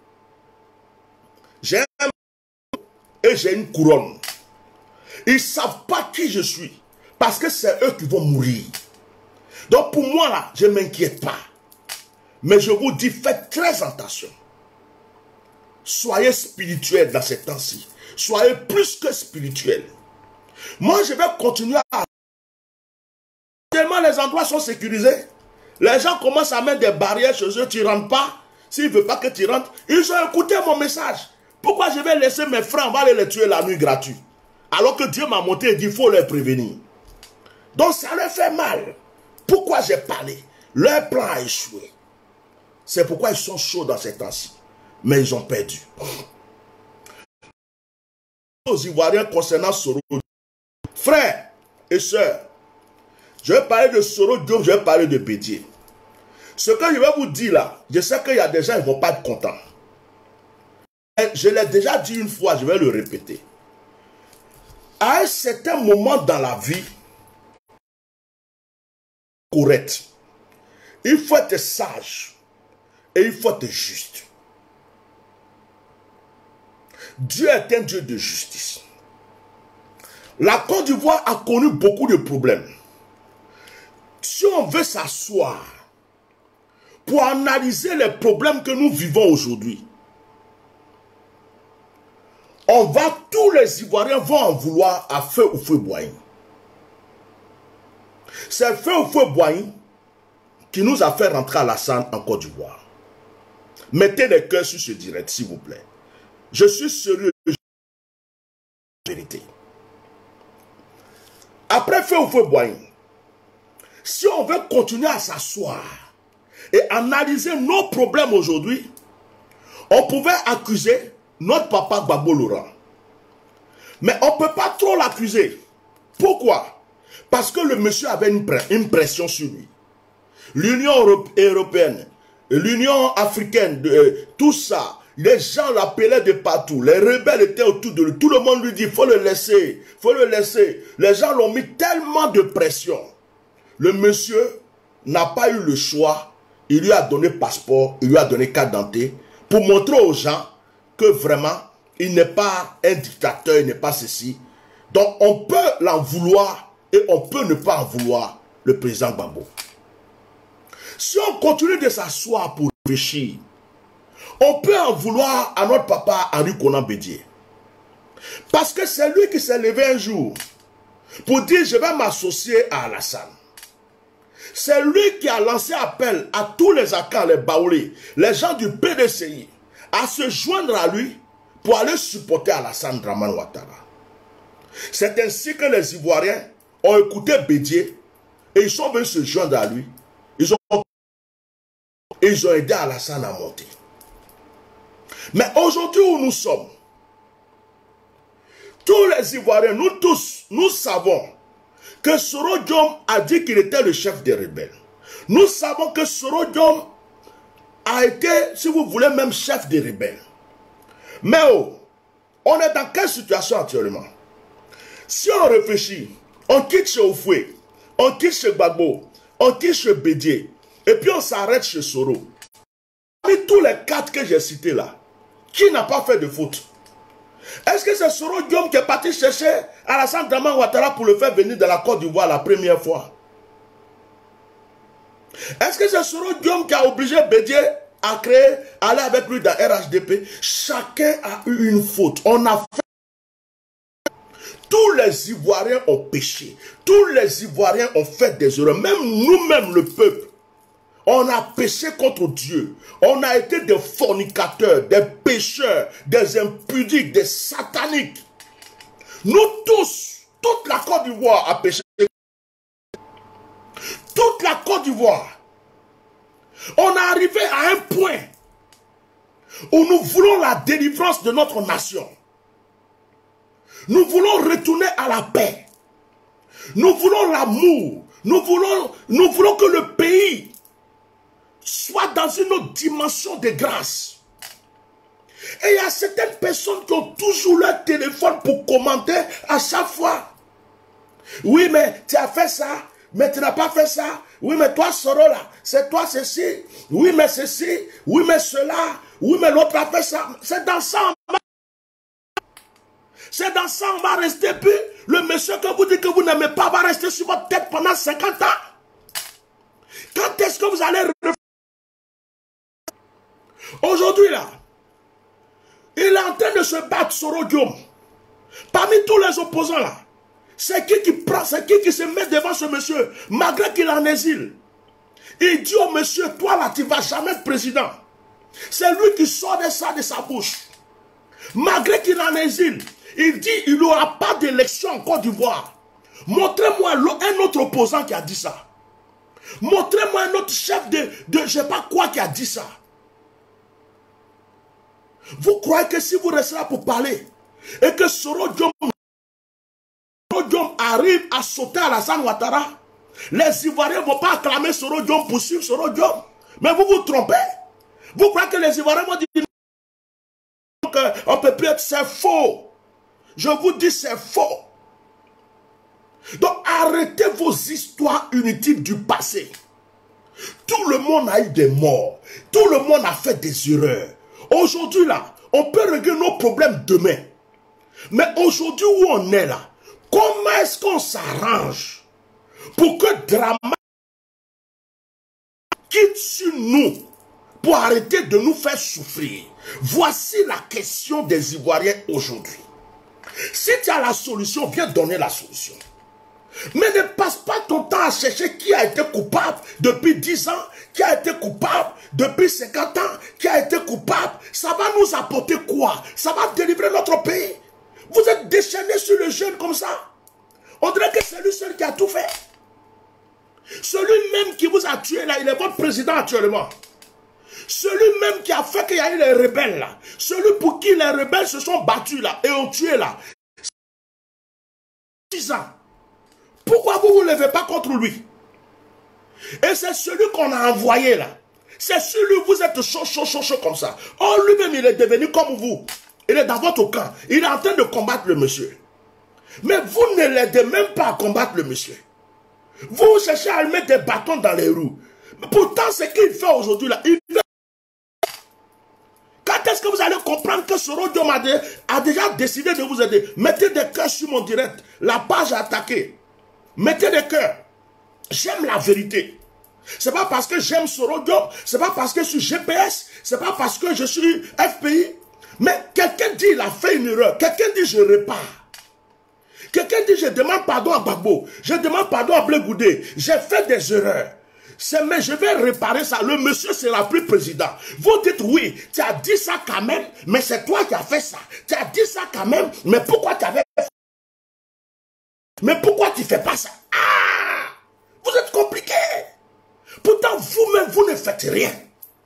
j'ai un et j'ai une couronne. Ils ne savent pas qui je suis, parce que c'est eux qui vont mourir. Donc pour moi là, je ne m'inquiète pas. Mais je vous dis, faites très attention. Soyez spirituels dans ces temps-ci. Soyez plus que spirituels. Moi, je vais continuer à... Tellement les endroits sont sécurisés. Les gens commencent à mettre des barrières chez eux. Tu ne rentres pas. S'ils ne veulent pas que tu rentres, ils ont écouté mon message. Pourquoi je vais laisser mes frères, on va aller les tuer la nuit gratuite? Alors que Dieu m'a monté et dit, il faut les prévenir. Donc ça leur fait mal. Pourquoi j'ai parlé? Leur plan a échoué. C'est pourquoi ils sont chauds dans ces temps-ci. Mais ils ont perdu. Aux Ivoiriens concernant Soro. Frères et sœurs, je vais parler de Soro Diop, je vais parler de Bédié. Ce que je vais vous dire là, je sais qu'il y a des gens qui ne vont pas être contents. Je l'ai déjà dit une fois, je vais le répéter. À un certain moment dans la vie, correct, il faut être sage et il faut être juste. Dieu est un Dieu de justice. La Côte d'Ivoire a connu beaucoup de problèmes. Si on veut s'asseoir pour analyser les problèmes que nous vivons aujourd'hui, on va, tous les Ivoiriens vont en vouloir à Feu Houphouët-Boigny. C'est Feu Houphouët-Boigny qui nous a fait rentrer à Lassane en Côte d'Ivoire. Mettez les cœurs sur ce direct, s'il vous plaît. Je suis sérieux de la vérité. Après Feu Houphouët-Boigny, si on veut continuer à s'asseoir et analyser nos problèmes aujourd'hui, on pouvait accuser notre papa Gbagbo Laurent. Mais on ne peut pas trop l'accuser. Pourquoi? Parce que le monsieur avait une, une pression sur lui. L'Union européenne, l'Union africaine, de, euh, tout ça, les gens l'appelaient de partout. Les rebelles étaient autour de lui. Tout le monde lui dit, il faut le laisser, il faut le laisser. Les gens l'ont mis tellement de pression. Le monsieur n'a pas eu le choix. Il lui a donné passeport, il lui a donné carte d'identité pour montrer aux gens que vraiment, il n'est pas un dictateur, il n'est pas ceci. Donc, on peut l'en vouloir et on peut ne pas en vouloir le président Gbagbo. Si on continue de s'asseoir pour réfléchir, on peut en vouloir à notre papa Henri Konan Bédié. Parce que c'est lui qui s'est levé un jour pour dire je vais m'associer à Alassane. C'est lui qui a lancé appel à tous les Akans, les Baoulés, les gens du P D C I, à se joindre à lui pour aller supporter Alassane Dramane Ouattara. C'est ainsi que les Ivoiriens ont écouté Bédié et ils sont venus se joindre à lui. Ils ont ils ont aidé Alassane à monter. Mais aujourd'hui où nous sommes, tous les Ivoiriens, nous tous, nous savons que Soro Diom a dit qu'il était le chef des rebelles. Nous savons que Soro Diom a été, si vous voulez, même chef des rebelles. Mais oh, on est dans quelle situation actuellement? Si on réfléchit, on quitte chez Oufoué, on quitte chez Gbagbo, on quitte chez Bédié, et puis on s'arrête chez Soro. Parmi tous les quatre que j'ai cités là, qui n'a pas fait de faute? Est-ce que c'est Soro Diom qui est parti chercher Alassane Dramane Ouattara pour le faire venir de la Côte d'Ivoire la première fois? Est-ce que c'est Soro Diom qui a obligé Bédié à créer, aller avec lui dans R H D P? Chacun a eu une faute. On a fait... Tous les Ivoiriens ont péché. Tous les Ivoiriens ont fait des erreurs. Même nous-mêmes, le peuple. On a péché contre Dieu. On a été des fornicateurs, des pécheurs, des impudiques, des sataniques. Nous tous, toute la Côte d'Ivoire a péché. Toute la Côte d'Ivoire. On est arrivé à un point où nous voulons la délivrance de notre nation. Nous voulons retourner à la paix. Nous voulons l'amour. Nous voulons, nous voulons que le pays soit dans une autre dimension de grâce. Et il y a certaines personnes qui ont toujours leur téléphone pour commenter à chaque fois. Oui, mais tu as fait ça, mais tu n'as pas fait ça. Oui, mais toi, Soro, là, c'est toi ceci. Oui, mais ceci. Oui, mais cela. Oui, mais l'autre a fait ça. C'est dans ça, on va... C'est dans ça, on va rester. Puis, le monsieur que vous dites que vous n'aimez pas va rester sur votre tête pendant cinquante ans. Quand est-ce que vous allez... Aujourd'hui, là, il est en train de se battre, Soro Diom. Parmi tous les opposants, là, c'est qui qui prend, c'est qui qui se met devant ce monsieur, malgré qu'il est en exil. Il dit au monsieur, toi là, tu ne vas jamais être président. C'est lui qui sort de ça de sa bouche. Malgré qu'il est en exil, il dit, il n'y aura pas d'élection en Côte d'Ivoire. Montrez-moi un autre opposant qui a dit ça. Montrez-moi un autre chef de, de je ne sais pas quoi qui a dit ça. Vous croyez que si vous restez là pour parler, et que Soro Diom arrive à sauter à Alassane Ouattara, les Ivoiriens ne vont pas acclamer Soro Diom pour suivre Soro Diom. Mais vous vous trompez. Vous croyez que les Ivoiriens vont dire qu'on ne peut plus être... C'est faux. Je vous dis c'est faux. Donc arrêtez vos histoires inutiles du passé. Tout le monde a eu des morts. Tout le monde a fait des erreurs. Aujourd'hui là, on peut régler nos problèmes demain. Mais aujourd'hui où on est là, comment est-ce qu'on s'arrange pour que drama quitte sur nous pour arrêter de nous faire souffrir? Voici la question des Ivoiriens aujourd'hui. Si tu as la solution, viens donner la solution. Mais ne passe pas ton temps à chercher qui a été coupable depuis dix ans, qui a été coupable depuis cinquante ans, qui a été coupable. Ça va nous apporter quoi? Ça va délivrer notre pays. Vous êtes déchaînés sur le jeune comme ça. On dirait que c'est lui seul qui a tout fait. Celui-même qui vous a tué là, il est votre président actuellement. Celui-même qui a fait qu'il y a eu les rebelles là. Celui pour qui les rebelles se sont battus là et ont tué là. six ans. Pourquoi vous ne vous levez pas contre lui? Et c'est celui qu'on a envoyé là. C'est celui vous êtes chaud, chaud, chaud, chaud comme ça. Oh, lui-même, il est devenu comme vous. Il est dans votre camp. Il est en train de combattre le monsieur. Mais vous ne l'aidez même pas à combattre le monsieur. Vous cherchez à lui mettre des bâtons dans les roues. Mais pourtant, ce qu'il fait aujourd'hui là, il fait... Quand est-ce que vous allez comprendre que Soro Diom a, de, a déjà décidé de vous aider? Mettez des cœurs sur mon direct. La page est attaquée. Mettez des cœurs. J'aime la vérité. C'est pas parce que j'aime Soro Diom, c'est pas parce que je suis G P S, c'est pas parce que je suis F P I. Mais quelqu'un dit il a fait une erreur. Quelqu'un dit je répare. Quelqu'un dit je demande pardon à Gbagbo. Je demande pardon à Blé Goudé. J'ai fait des erreurs. Mais je vais réparer ça. Le monsieur sera plus président. Vous dites oui, tu as dit ça quand même, mais c'est toi qui as fait ça. Tu as dit ça quand même, mais pourquoi tu avais fait ça? Mais pourquoi tu ne fais pas ça? Ah! Vous êtes compliqué. Pourtant, vous-même, vous ne faites rien.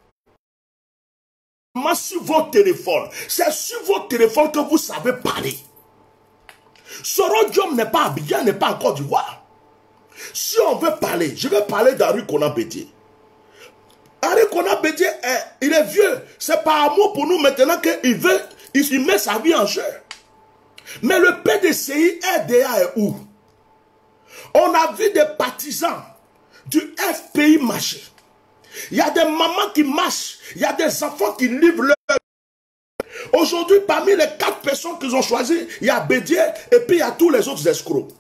sur votre téléphone. C'est sur votre téléphone que vous savez parler. Sorodium n'est pas Abidjan, n'est pas en Côte d'Ivoire. Si on veut parler, je vais parler d'Henri Konan Bédié. Henri Konan Bédié, il est vieux. C'est par amour pour nous maintenant qu'il veut, il met sa vie en jeu. Mais le P D C I, R D A est où? On a vu des partisans du F P I marcher. Il y a des mamans qui marchent. Il y a des enfants qui livrent leur... Aujourd'hui, parmi les quatre personnes qu'ils ont choisies, il y a Bédié et puis il y a tous les autres escrocs.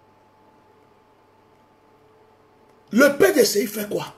Le P D C I fait quoi?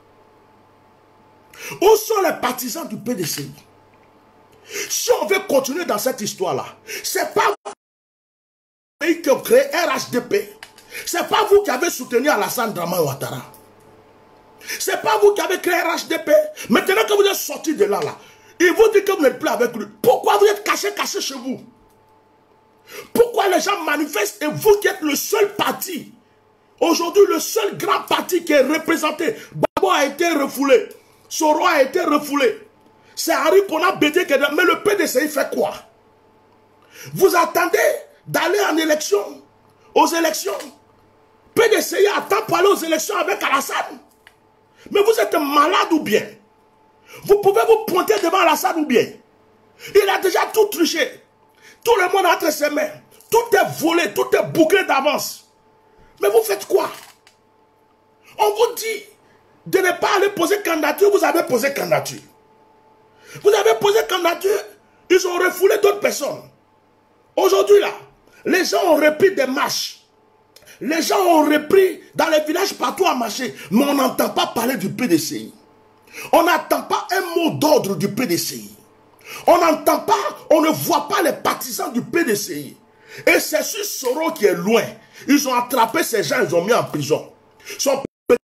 Où sont les partisans du P D C I? Si on veut continuer dans cette histoire-là, c'est pas vous qui ont créé R H D P. C'est pas vous qui avez soutenu Alassane Dramane Ouattara. C'est pas vous qui avez créé R H D P. Maintenant que vous êtes sorti de là, là, il vous dit que vous n'êtes plus avec lui. Pourquoi vous êtes caché, caché chez vous? Pourquoi les gens manifestent et vous qui êtes le seul parti? Aujourd'hui, le seul grand parti qui est représenté, Babo a été refoulé, Soro a été refoulé. C'est Henri Konan Bédié qui est là. Mais le P D C I fait quoi? Vous attendez d'aller en élection, aux élections. P D C I attend pour aller aux élections avec Alassane. Mais vous êtes malade ou bien? Vous pouvez vous pointer devant Alassane ou bien? Il a déjà tout triché. Tout le monde a entre ses mains. Tout est volé, tout est bouclé d'avance. Mais vous faites quoi? On vous dit de ne pas aller poser candidature, vous avez posé candidature. Vous avez posé candidature, ils ont refoulé d'autres personnes. Aujourd'hui là, les gens ont repris des marches. Les gens ont repris dans les villages partout à marcher. Mais on n'entend pas parler du P D C I. On n'entend pas un mot d'ordre du P D C I. On n'entend pas, on ne voit pas les partisans du P D C I. Et c'est sur Soro qui est loin. Ils ont attrapé ces gens, ils ont mis en prison. Son...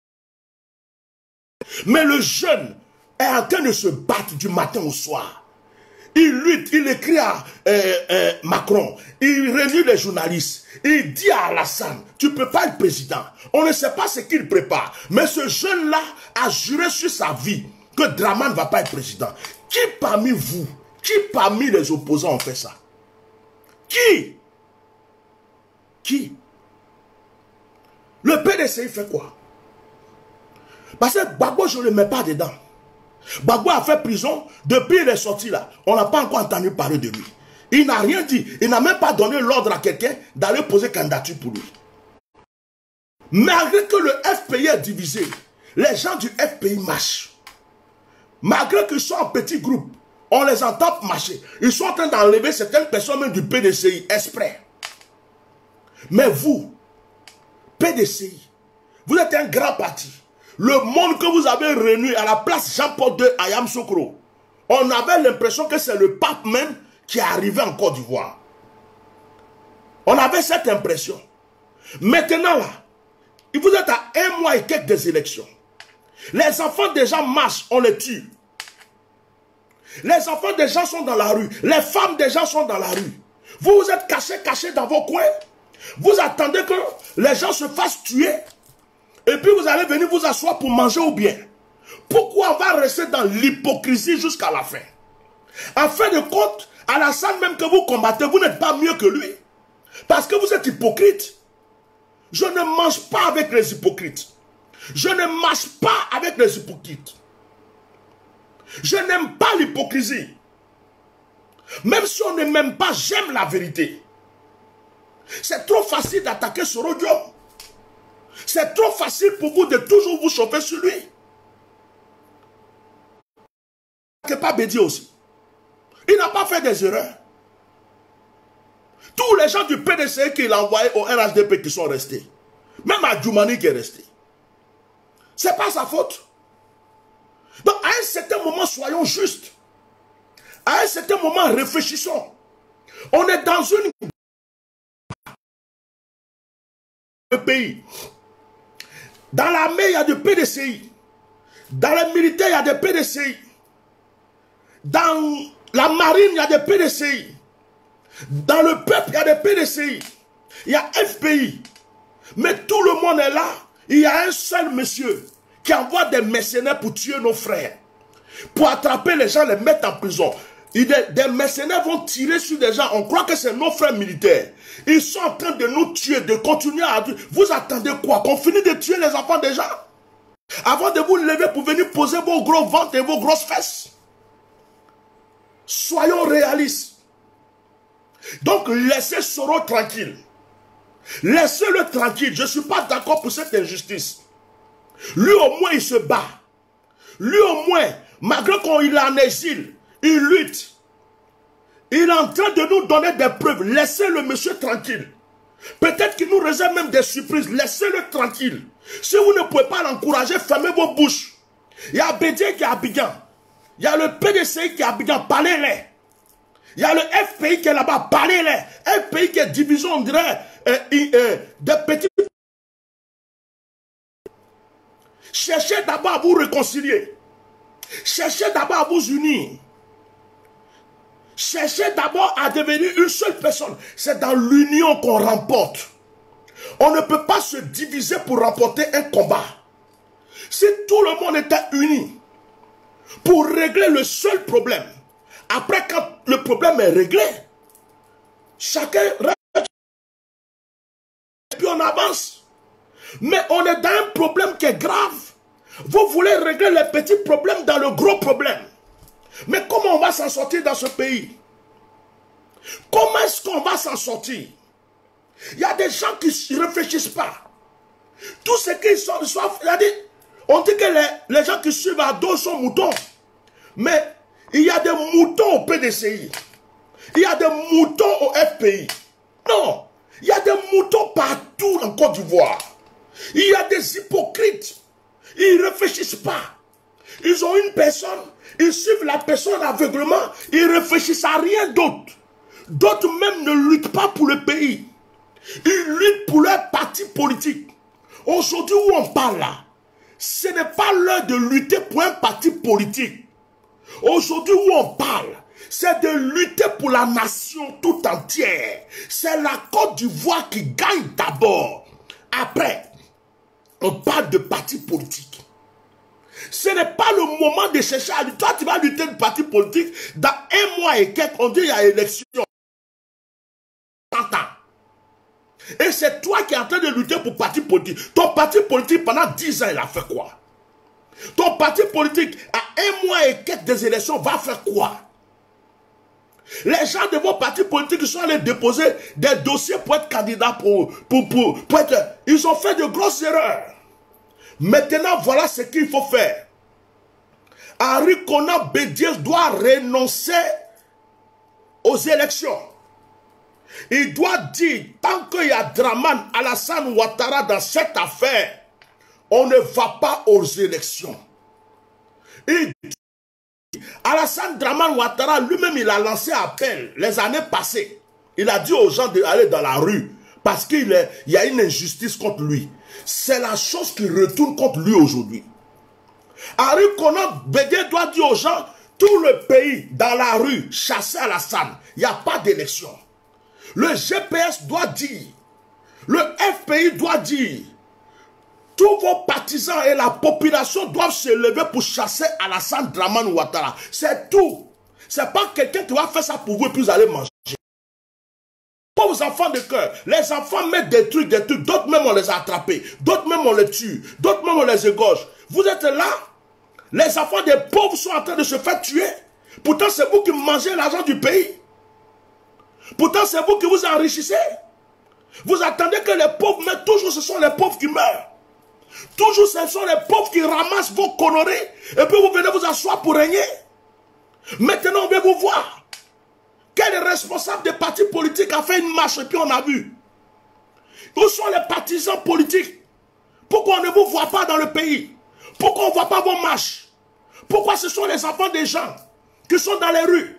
Mais le jeune est en train de se battre du matin au soir. Il lutte, il écrit à euh, euh, Macron, il réunit les journalistes, il dit à Alassane, tu ne peux pas être président. On ne sait pas ce qu'il prépare. Mais ce jeune-là a juré sur sa vie que Dramane ne va pas être président. Qui parmi vous, qui parmi les opposants ont fait ça? Qui? Qui? Le P D C I fait quoi? Parce que Gbagbo, je ne le mets pas dedans. Gbagbo a fait prison, depuis il est sorti là. On n'a pas encore entendu parler de lui. Il n'a rien dit. Il n'a même pas donné l'ordre à quelqu'un d'aller poser candidature pour lui. Malgré que le F P I est divisé, les gens du F P I marchent. Malgré qu'ils sont en petits groupes, on les entend marcher. Ils sont en train d'enlever certaines personnes même du P D C I, exprès. Mais vous, P D C I, vous êtes un grand parti. Le monde que vous avez réuni à la place Jean-Paul deux à Yamoussoukro, on avait l'impression que c'est le pape même qui est arrivé en Côte d'Ivoire. On avait cette impression. Maintenant là, vous êtes à un mois et quelques des élections. Les enfants des gens marchent, on les tue. Les enfants des gens sont dans la rue. Les femmes des gens sont dans la rue. Vous vous êtes cachés, cachés dans vos coins. Vous attendez que les gens se fassent tuer. Et puis vous allez venir vous asseoir pour manger ou bien. Pourquoi on va rester dans l'hypocrisie jusqu'à la fin? En fin de compte, Alassane même que vous combattez, vous n'êtes pas mieux que lui. Parce que vous êtes hypocrite. Je ne mange pas avec les hypocrites. Je ne marche pas avec les hypocrites. Je n'aime pas l'hypocrisie. Même si on ne m'aime pas, j'aime la vérité. C'est trop facile d'attaquer Soro Diop. C'est trop facile pour vous de toujours vous chauffer sur lui. Il n'a pas Bédié aussi. Il n'a pas fait des erreurs. Tous les gens du P D C qu'il a envoyé au R H D P qui sont restés. Même à Djoumani qui est resté. Ce n'est pas sa faute. Donc à un certain moment, soyons justes. À un certain moment, réfléchissons. On est dans une... pays. Dans l'armée, il y a des P D C I. Dans les militaires, il y a des P D C I. Dans la marine, il y a des P D C I. Dans le peuple, il y a des P D C I. Il y a F P I. Mais tout le monde est là. Il y a un seul monsieur qui envoie des mercenaires pour tuer nos frères. Pour attraper les gens, les mettre en prison. Des, des mercenaires vont tirer sur des gens. On croit que c'est nos frères militaires. Ils sont en train de nous tuer, de continuer à... Vous attendez quoi? Qu'on finisse de tuer les enfants des gens? Avant de vous lever pour venir poser vos gros ventres et vos grosses fesses. Soyons réalistes. Donc, laissez Soro tranquille. Laissez-le tranquille. Je ne suis pas d'accord pour cette injustice. Lui, au moins, il se bat. Lui, au moins, malgré qu'il est en exil, il lutte. Il est en train de nous donner des preuves. Laissez le monsieur tranquille. Peut-être qu'il nous réserve même des surprises. Laissez-le tranquille. Si vous ne pouvez pas l'encourager, fermez vos bouches. Il y a Bédier qui est à Abidjan. Il y a le P D C I qui est à Abidjan. Parlez-les. Il y a le F P I qui est là-bas. Parlez-les. F P I qui est division, on dirait, euh, euh, des petits... Cherchez d'abord à vous réconcilier. Cherchez d'abord à vous unir. Cherchez d'abord à devenir une seule personne. C'est dans l'union qu'on remporte. On ne peut pas se diviser pour remporter un combat. Si tout le monde était uni pour régler le seul problème, après quand le problème est réglé, chacun reste et puis on avance. Mais on est dans un problème qui est grave. Vous voulez régler les petits problèmes dans le gros problème. Mais comment on va s'en sortir dans ce pays? Comment est-ce qu'on va s'en sortir? Il y a des gens qui ne réfléchissent pas. Tout ce qu'ils sont, on dit que les, les gens qui suivent à dos sont moutons. Mais il y a des moutons au P D C I. Il y a des moutons au F P I. Non, il y a des moutons partout en Côte d'Ivoire. Il y a des hypocrites. Ils ne réfléchissent pas. Ils ont une personne, ils suivent la personne aveuglement, ils ne réfléchissent à rien d'autre. D'autres même ne luttent pas pour le pays. Ils luttent pour leur parti politique. Aujourd'hui où on parle là, ce n'est pas l'heure de lutter pour un parti politique. Aujourd'hui où on parle, c'est de lutter pour la nation tout entière. C'est la Côte d'Ivoire qui gagne d'abord. Après, on parle de parti politique. Ce n'est pas le moment de chercher à lutter. Toi, tu vas lutter de parti politique. Dans un mois et quelques, on dit il y a élection. trente ans. Et c'est toi qui es en train de lutter pour parti politique. Ton parti politique, pendant dix ans, il a fait quoi? Ton parti politique, à un mois et quelques des élections, va faire quoi? Les gens de vos partis politiques sont allés déposer des dossiers pour être candidats pour, pour, pour, pour être... Ils ont fait de grosses erreurs. Maintenant, voilà ce qu'il faut faire. Henri Konan Bédier doit renoncer aux élections. Il doit dire, tant qu'il y a Dramane Alassane Ouattara dans cette affaire, on ne va pas aux élections. Il dit, Alassane Dramane Ouattara, lui-même, il a lancé appel les années passées. Il a dit aux gens d'aller dans la rue parce qu'il y a une injustice contre lui. C'est la chose qui retourne contre lui aujourd'hui. Henri Konan Bédier doit dire aux gens, tout le pays dans la rue, chasser Alassane. Il n'y a pas d'élection. Le G P S doit dire, le F P I doit dire, tous vos partisans et la population doivent se lever pour chasser Alassane Dramane Ouattara. C'est tout. Ce n'est pas quelqu'un qui va faire ça pour vous et puis vous allez manger. Pour vos enfants de cœur, les enfants mettent des trucs, des trucs, d'autres même on les a attrapés, d'autres même on les tue, d'autres même on les égorge. Vous êtes là, les enfants des pauvres sont en train de se faire tuer. Pourtant c'est vous qui mangez l'argent du pays. Pourtant c'est vous qui vous enrichissez. Vous attendez que les pauvres meurent, toujours ce sont les pauvres qui meurent. Toujours ce sont les pauvres qui ramassent vos conneries et puis vous venez vous asseoir pour régner. Maintenant on veut vous voir. Quel responsable des partis politiques a fait une marche et puis on a vu? Où sont les partisans politiques? Pourquoi on ne vous voit pas dans le pays? Pourquoi on ne voit pas vos marches? Pourquoi ce sont les enfants des gens qui sont dans les rues?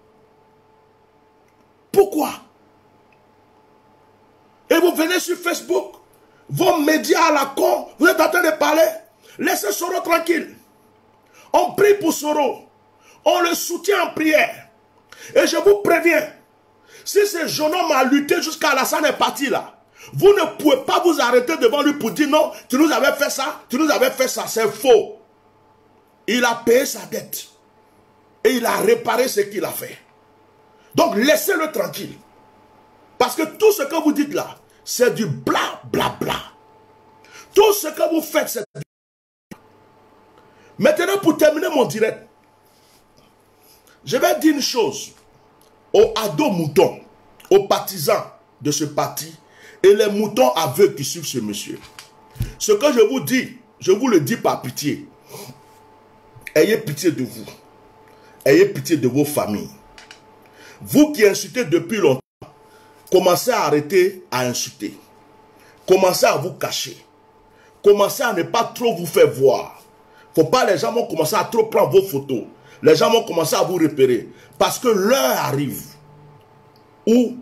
Pourquoi? Et vous venez sur Facebook, vos médias à la con, vous êtes en train de parler. Laissez Soro tranquille. On prie pour Soro. On le soutient en prière. Et je vous préviens, si ce jeune homme a lutté jusqu'à Alassane est parti là, vous ne pouvez pas vous arrêter devant lui pour dire non, tu nous avais fait ça, tu nous avais fait ça, c'est faux. Il a payé sa dette. Et et il a réparé ce qu'il a fait. Donc laissez-le tranquille. Parce que tout ce que vous dites là, c'est du bla bla bla. Tout ce que vous faites, c'est... Maintenant, pour terminer mon direct, je vais dire une chose aux ados moutons, aux partisans de ce parti et les moutons aveugles qui suivent ce monsieur. Ce que je vous dis, je vous le dis par pitié. Ayez pitié de vous. Ayez pitié de vos familles. Vous qui insultez depuis longtemps, commencez à arrêter à insulter. Commencez à vous cacher. Commencez à ne pas trop vous faire voir. Faut pas, les gens vont commencer à trop prendre vos photos. Les gens vont commencer à vous repérer. Parce que l'heure arrive où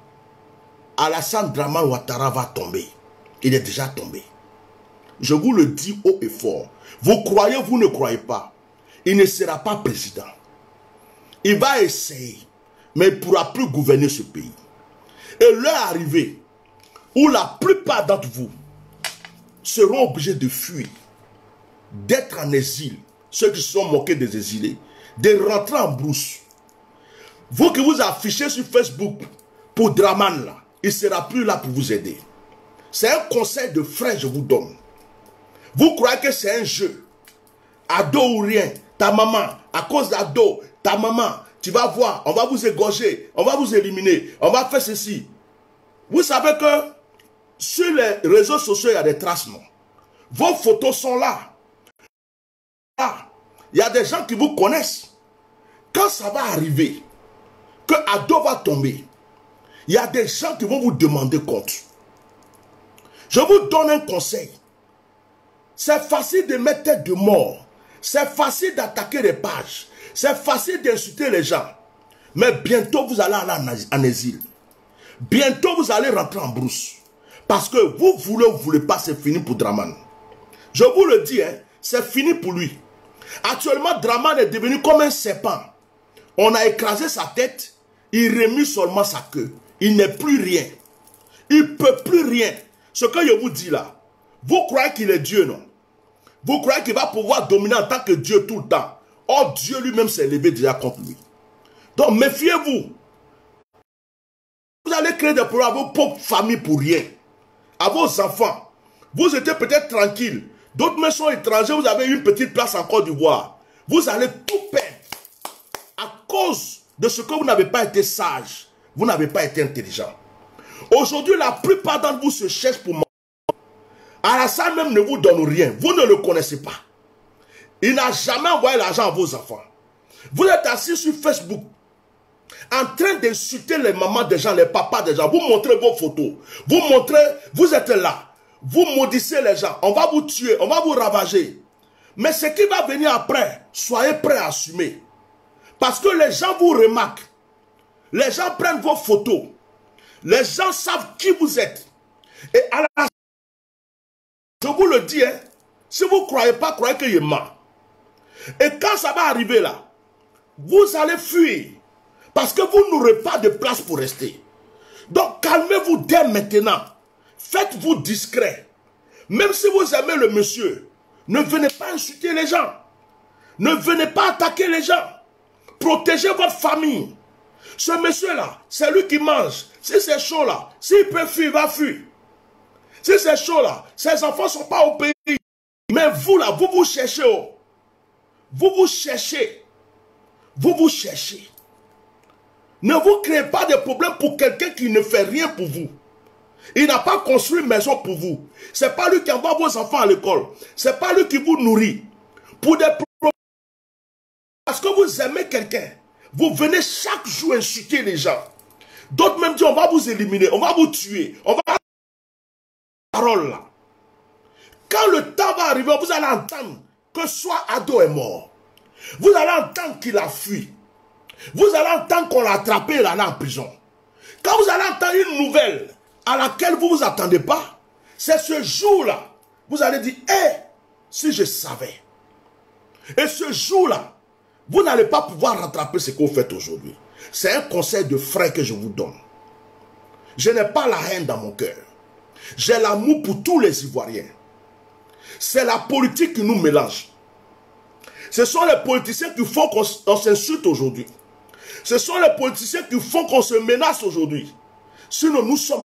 Alassane Dramane Ouattara va tomber. Il est déjà tombé. Je vous le dis haut et fort. Vous croyez, vous ne croyez pas. Il ne sera pas président. Il va essayer. Mais il ne pourra plus gouverner ce pays. Et l'heure arrivée où la plupart d'entre vous seront obligés de fuir, d'être en exil, ceux qui se sont moqués des exilés, de rentrer en brousse. Vous qui vous affichez sur Facebook pour Dramane, là, il ne sera plus là pour vous aider. C'est un conseil de frère, je vous donne. Vous croyez que c'est un jeu. Ado ou rien, ta maman, à cause d'ado, ta maman, tu vas voir, on va vous égorger, on va vous éliminer, on va faire ceci. Vous savez que sur les réseaux sociaux, il y a des traces, non? Vos photos sont là. Ah, il y a des gens qui vous connaissent. Quand ça va arriver, que Ado va tomber, il y a des gens qui vont vous demander compte. Je vous donne un conseil. C'est facile de mettre tête de mort. C'est facile d'attaquer les pages. C'est facile d'insulter les gens. Mais bientôt, vous allez aller en exil. Bientôt, vous allez rentrer en brousse. Parce que vous voulez ou vous ne voulez pas, c'est fini pour Dramane. Je vous le dis, hein, c'est fini pour lui. Actuellement, Dramane est devenu comme un serpent. On a écrasé sa tête, il remue seulement sa queue. Il n'est plus rien. Il ne peut plus rien. Ce que je vous dis là, vous croyez qu'il est Dieu, non? Vous croyez qu'il va pouvoir dominer en tant que Dieu tout le temps? Or, Dieu lui-même s'est levé déjà contre lui. Donc, méfiez-vous. Vous allez créer des problèmes à vos propres familles pour rien. À vos enfants. Vous étiez peut-être tranquille. D'autres même sont étrangers, vous avez une petite place en Côte d'Ivoire. Vous allez tout perdre. À cause de ce que vous n'avez pas été sage. Vous n'avez pas été intelligent. Aujourd'hui, la plupart d'entre vous se cherchent pour moi. Alassane même ne vous donne rien. Vous ne le connaissez pas. Il n'a jamais envoyé l'argent à vos enfants. Vous êtes assis sur Facebook en train d'insulter les mamans des gens, les papas des gens. Vous montrez vos photos. Vous montrez, vous êtes là. Vous maudissez les gens. On va vous tuer, on va vous ravager. Mais ce qui va venir après, soyez prêts à assumer. Parce que les gens vous remarquent. Les gens prennent vos photos. Les gens savent qui vous êtes. Et à la... Je vous le dis, hein, si vous ne croyez pas, croyez qu'il est mort. Et quand ça va arriver là, vous allez fuir. Parce que vous n'aurez pas de place pour rester. Donc calmez-vous dès maintenant. Faites-vous discret. Même si vous aimez le monsieur, ne venez pas insulter les gens. Ne venez pas attaquer les gens. Protégez votre famille. Ce monsieur-là, c'est lui qui mange. Si c'est chaud là, s'il peut fuir, il va fuir. Si c'est chaud là, ses enfants ne sont pas au pays. Mais vous là, vous vous cherchez. Oh. Vous vous cherchez. Vous vous cherchez. Ne vous créez pas de problème pour quelqu'un qui ne fait rien pour vous. Il n'a pas construit une maison pour vous. Ce n'est pas lui qui envoie vos enfants à l'école. Ce n'est pas lui qui vous nourrit. Pour des problèmes. Parce que vous aimez quelqu'un. Vous venez chaque jour insulter les gens. D'autres même disent on va vous éliminer, on va vous tuer. On va... Parole là. Quand le temps va arriver, vous allez entendre que soit Ado est mort. Vous allez entendre qu'il a fui. Vous allez entendre qu'on l'a attrapé et l'a allé en prison. Quand vous allez entendre une nouvelle à laquelle vous ne vous attendez pas, c'est ce jour-là, vous allez dire, hé, hey, si je savais. Et ce jour-là, vous n'allez pas pouvoir rattraper ce que vous faites aujourd'hui. C'est un conseil de frère que je vous donne. Je n'ai pas la haine dans mon cœur. J'ai l'amour pour tous les Ivoiriens. C'est la politique qui nous mélange. Ce sont les politiciens qui font qu'on s'insulte aujourd'hui. Ce sont les politiciens qui font qu'on se menace aujourd'hui. Sinon, nous sommes...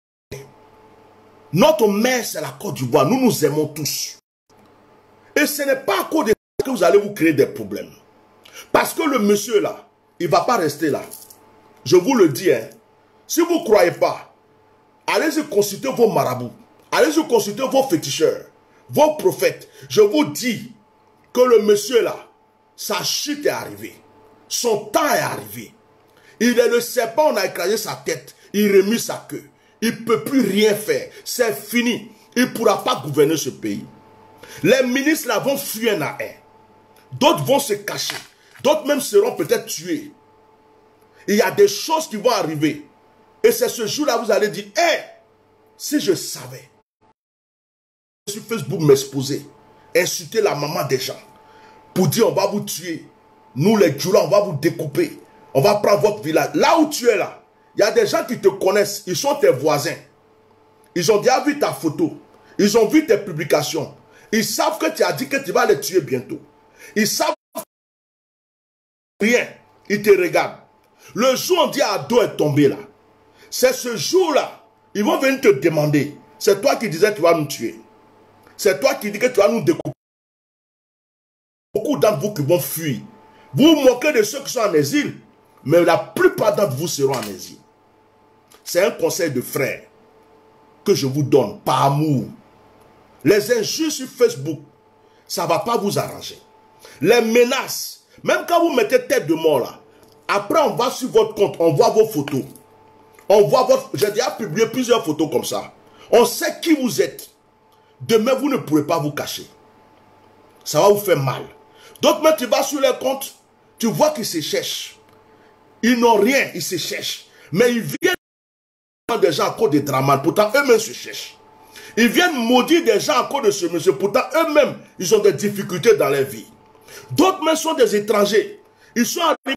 Notre mère, c'est la Côte d'Ivoire. Nous nous aimons tous. Et ce n'est pas à cause de ça que vous allez vous créer des problèmes. Parce que le monsieur là, il ne va pas rester là. Je vous le dis, hein. Si vous ne croyez pas, allez-y consulter vos marabouts. Allez-y consulter vos féticheurs, vos prophètes. Je vous dis que le monsieur là, sa chute est arrivée. Son temps est arrivé. Il est le serpent, on a écrasé sa tête. Il remue sa queue. Il ne peut plus rien faire. C'est fini. Il ne pourra pas gouverner ce pays. Les ministres là vont fuir à un. D'autres vont se cacher. D'autres même seront peut-être tués. Il y a des choses qui vont arriver. Et c'est ce jour-là vous allez dire, hé, hey, si je savais. Sur Facebook m'exposer, insulter la maman des gens, pour dire on va vous tuer. Nous les Djoula, on va vous découper. On va prendre votre village. Là où tu es là, il y a des gens qui te connaissent. Ils sont tes voisins. Ils ont déjà vu ta photo. Ils ont vu tes publications. Ils savent que tu as dit que tu vas les tuer bientôt. Ils savent rien. Ils te regardent. Le jour où on dit Ado est tombé là, c'est ce jour-là, ils vont venir te demander. C'est toi qui disais que tu vas nous tuer. C'est toi qui dis que tu vas nous découper. Beaucoup d'entre vous qui vont fuir. Vous vous moquez de ceux qui sont en exil, mais la plupart d'entre vous seront en exil. C'est un conseil de frère que je vous donne par amour. Les injures sur Facebook, ça ne va pas vous arranger. Les menaces, même quand vous mettez tête de mort là, après on va sur votre compte, on voit vos photos. On voit votre... J'ai déjà publié plusieurs photos comme ça. On sait qui vous êtes. Demain, vous ne pourrez pas vous cacher. Ça va vous faire mal. D'autres, même tu vas sur les comptes, tu vois qu'ils se cherchent. Ils n'ont rien, ils se cherchent. Mais ils viennent des gens à cause des dramas, pourtant eux-mêmes se cherchent. Ils viennent maudire des gens à cause de ce monsieur, pourtant eux-mêmes, ils ont des difficultés dans leur vie. D'autres même sont des étrangers. Ils sont arrivés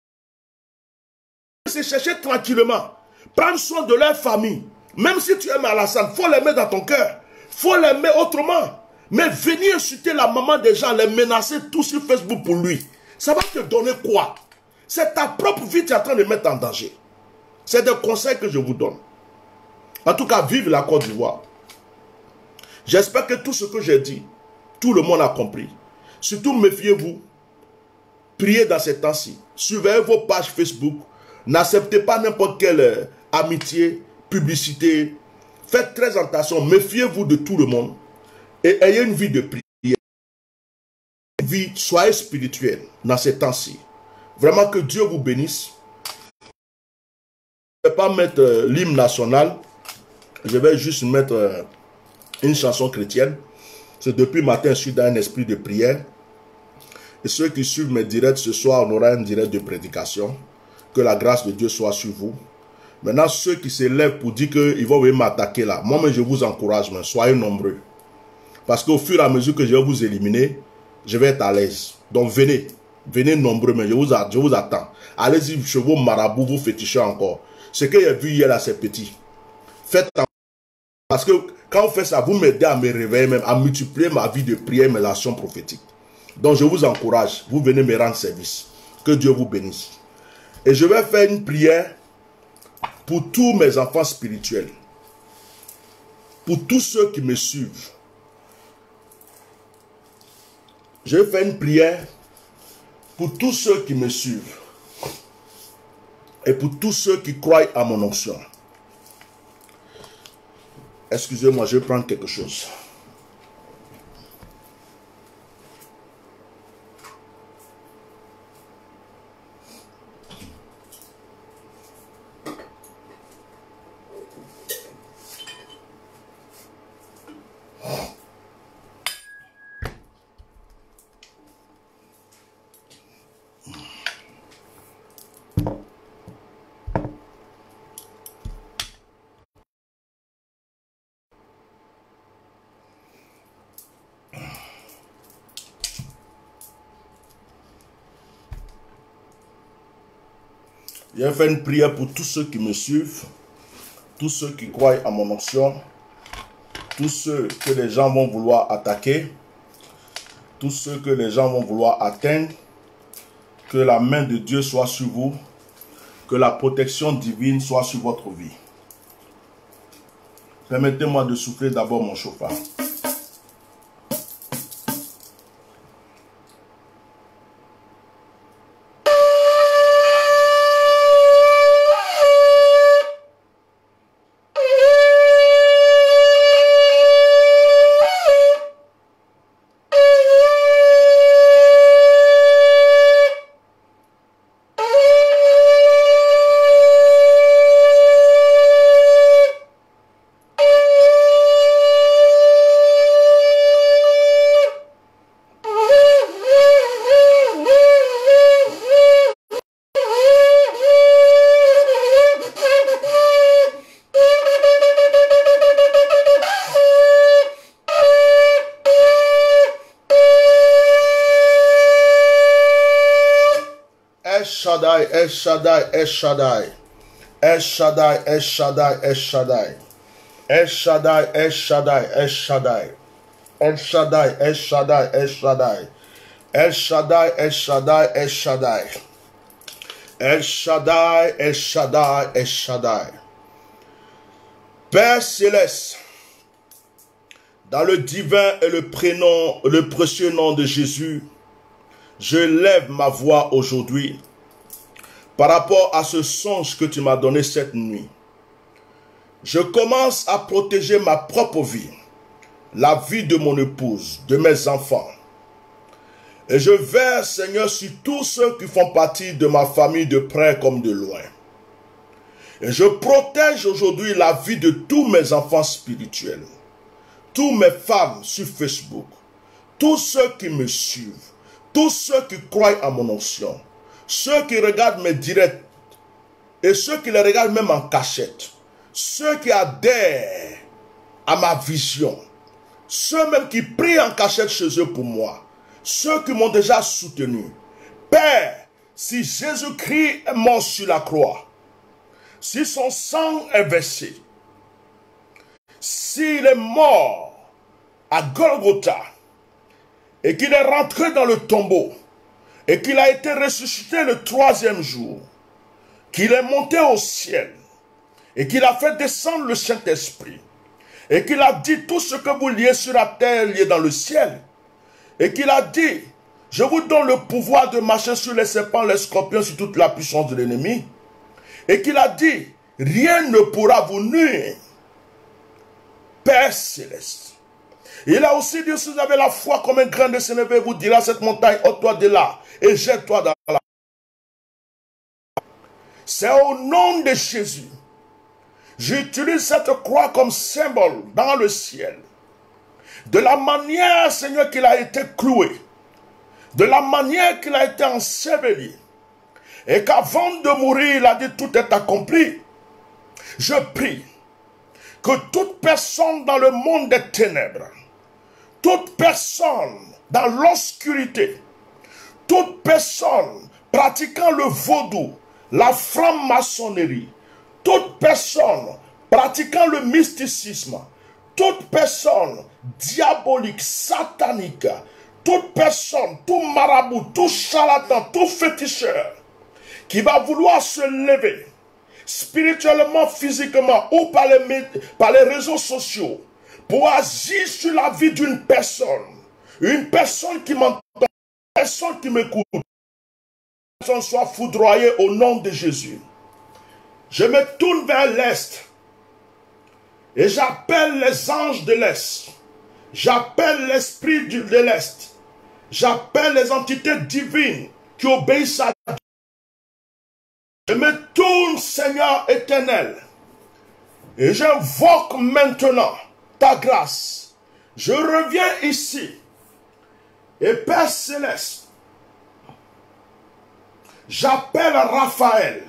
à se chercher tranquillement. Prendre soin de leur famille. Même si tu aimes Alassane, il faut les mettre dans ton cœur. Il faut les mettre autrement. Mais venir insulter la maman des gens, les menacer tout sur Facebook pour lui, ça va te donner quoi? C'est ta propre vie que tu es en train de mettre en danger. C'est des conseils que je vous donne. En tout cas, vive la Côte d'Ivoire. J'espère que tout ce que j'ai dit, tout le monde a compris. Surtout, méfiez-vous. Priez dans ces temps-ci. Surveillez vos pages Facebook. N'acceptez pas n'importe quelle euh, amitié, publicité. Faites très attention. Méfiez-vous de tout le monde. Et ayez une vie de prière. Une vie, soyez spirituelle dans ces temps-ci. Vraiment que Dieu vous bénisse. Je ne vais pas mettre euh, l'hymne national. Je vais juste mettre euh, une chanson chrétienne. C'est depuis matin, je suis dans un esprit de prière. Et ceux qui suivent mes directs ce soir, on aura un direct de prédication. Que la grâce de Dieu soit sur vous. Maintenant, ceux qui se lèvent pour dire qu'ils vont venir m'attaquer là, moi-même je vous encourage, mais soyez nombreux. Parce qu'au fur et à mesure que je vais vous éliminer, je vais être à l'aise. Donc venez, venez nombreux, mais je vous, je vous attends. Allez-y chez vos marabouts, vous fétichez encore. Ce que j'ai vu hier là, c'est petit. Faites en... Parce que quand vous faites ça, vous m'aidez à me réveiller même, à multiplier ma vie de prière, mes actions prophétiques. Donc je vous encourage, vous venez me rendre service. Que Dieu vous bénisse. Et je vais faire une prière pour tous mes enfants spirituels. Pour tous ceux qui me suivent. Je vais faire une prière pour tous ceux qui me suivent. Et pour tous ceux qui croient à mon onction. Excusez-moi, je vais prendre quelque chose. Je vais faire une prière pour tous ceux qui me suivent, tous ceux qui croient à mon onction, tous ceux que les gens vont vouloir attaquer, tous ceux que les gens vont vouloir atteindre, que la main de Dieu soit sur vous, que la protection divine soit sur votre vie. Permettez-moi de souffler d'abord mon chauffard. Shaddai, El Shaddai, El Shaddai, El Shaddai, El Shaddai, El Shaddai, El Shaddai, El Shaddai, El Shaddai, El Shaddai, El Shaddai, El Shaddai, El Shaddai, El Shaddai, El Shaddai, El Shaddai, El Shaddai, El Shaddai. Père céleste, dans le divin et le prénom, le précieux nom de Jésus, je lève ma voix aujourd'hui par rapport à ce songe que tu m'as donné cette nuit. Je commence à protéger ma propre vie, la vie de mon épouse, de mes enfants. Et je verse, Seigneur, sur tous ceux qui font partie de ma famille de près comme de loin. Et je protège aujourd'hui la vie de tous mes enfants spirituels, tous mes femmes sur Facebook, tous ceux qui me suivent, tous ceux qui croient à mon onction, ceux qui regardent mes directs et ceux qui les regardent même en cachette, ceux qui adhèrent à ma vision, ceux même qui prient en cachette chez eux pour moi, ceux qui m'ont déjà soutenu. Père, si Jésus-Christ est mort sur la croix, si son sang est versé, s'il est mort à Golgotha et qu'il est rentré dans le tombeau, et qu'il a été ressuscité le troisième jour, qu'il est monté au ciel, et qu'il a fait descendre le Saint-Esprit, et qu'il a dit tout ce que vous liez sur la terre, lié dans le ciel, et qu'il a dit, je vous donne le pouvoir de marcher sur les serpents, les scorpions, sur toute la puissance de l'ennemi, et qu'il a dit, rien ne pourra vous nuire, Père céleste. Il a aussi dit, si vous avez la foi comme un grain de sénévé, vous dira cette montagne, ôte-toi de là et jette-toi dans la. C'est au nom de Jésus. J'utilise cette croix comme symbole dans le ciel. De la manière, Seigneur, qu'il a été cloué. De la manière qu'il a été enseveli. Et qu'avant de mourir, il a dit tout est accompli. Je prie que toute personne dans le monde des ténèbres, toute personne dans l'obscurité, toute personne pratiquant le vaudou, la franc-maçonnerie, toute personne pratiquant le mysticisme, toute personne diabolique, satanique, toute personne, tout marabout, tout charlatan, tout féticheur qui va vouloir se lever spirituellement, physiquement ou par les, par les réseaux sociaux pour agir sur la vie d'une personne, une personne qui m'entend, une personne qui m'écoute, une personne soit foudroyée au nom de Jésus. Je me tourne vers l'Est et j'appelle les anges de l'Est, j'appelle l'esprit de l'Est, j'appelle les entités divines qui obéissent à Dieu. Je me tourne, Seigneur éternel, et j'invoque maintenant ta grâce. Je reviens ici, et Père céleste, j'appelle Raphaël.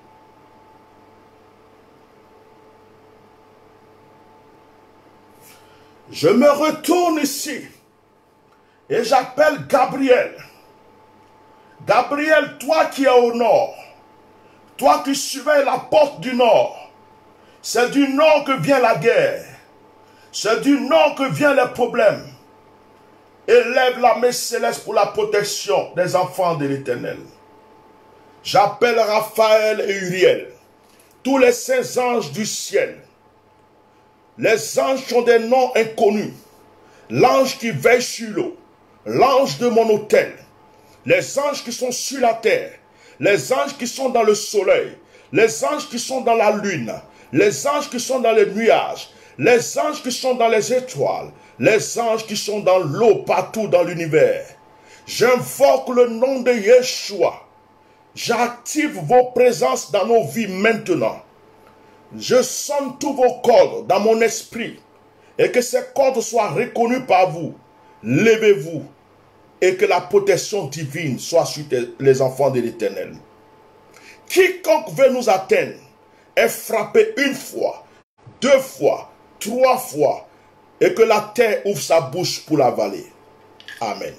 Je me retourne ici, et j'appelle Gabriel. Gabriel, toi qui es au nord, toi qui surveilles la porte du nord, c'est du nord que vient la guerre, c'est du nord que viennent les problèmes. Élève la main céleste pour la protection des enfants de l'Éternel. J'appelle Raphaël et Uriel, tous les saints anges du ciel. Les anges qui ont des noms inconnus. L'ange qui veille sur l'eau, l'ange de mon autel, les anges qui sont sur la terre, les anges qui sont dans le soleil, les anges qui sont dans la lune, les anges qui sont dans les nuages, les anges qui sont dans les étoiles, les anges qui sont dans l'eau partout dans l'univers. J'invoque le nom de Yeshua. J'active vos présences dans nos vies maintenant. Je sonne tous vos cordes dans mon esprit et que ces cordes soient reconnues par vous. Levez-vous et que la protection divine soit sur les enfants de l'Éternel. Quiconque veut nous atteindre est frappé une fois, deux fois, trois fois, et que la terre ouvre sa bouche pour l'avaler. Amen.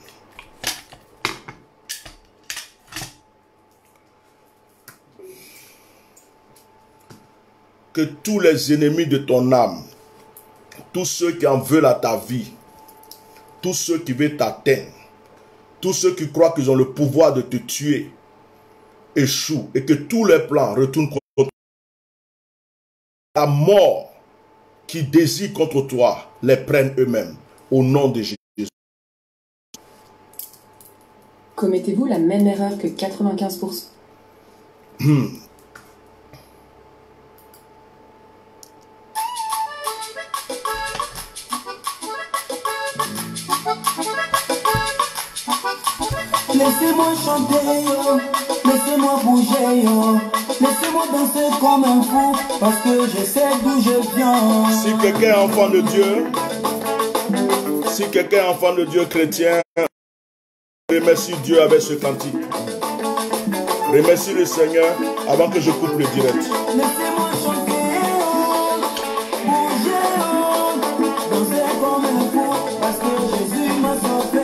Que tous les ennemis de ton âme, tous ceux qui en veulent à ta vie, tous ceux qui veulent t'atteindre, tous ceux qui croient qu'ils ont le pouvoir de te tuer, échouent et que tous les plans retournent contre toi. La mort qui désire contre toi les prennent eux-mêmes au nom de Jésus. Commettez-vous la même erreur que quatre-vingt-quinze pour cent Hmm. Laissez-moi chanter, yo. Laissez-moi bouger, yo. Laissez-moi danser comme un fou, parce que je sais d'où je viens. Si quelqu'un est enfant de Dieu, si quelqu'un est enfant de Dieu chrétien, remercie Dieu avec ce cantique. Remercie le Seigneur avant que je coupe le direct. Laissez-moi chanter, yo. Bouger, yo. Danser comme un fou, parce que Jésus m'a sauvé.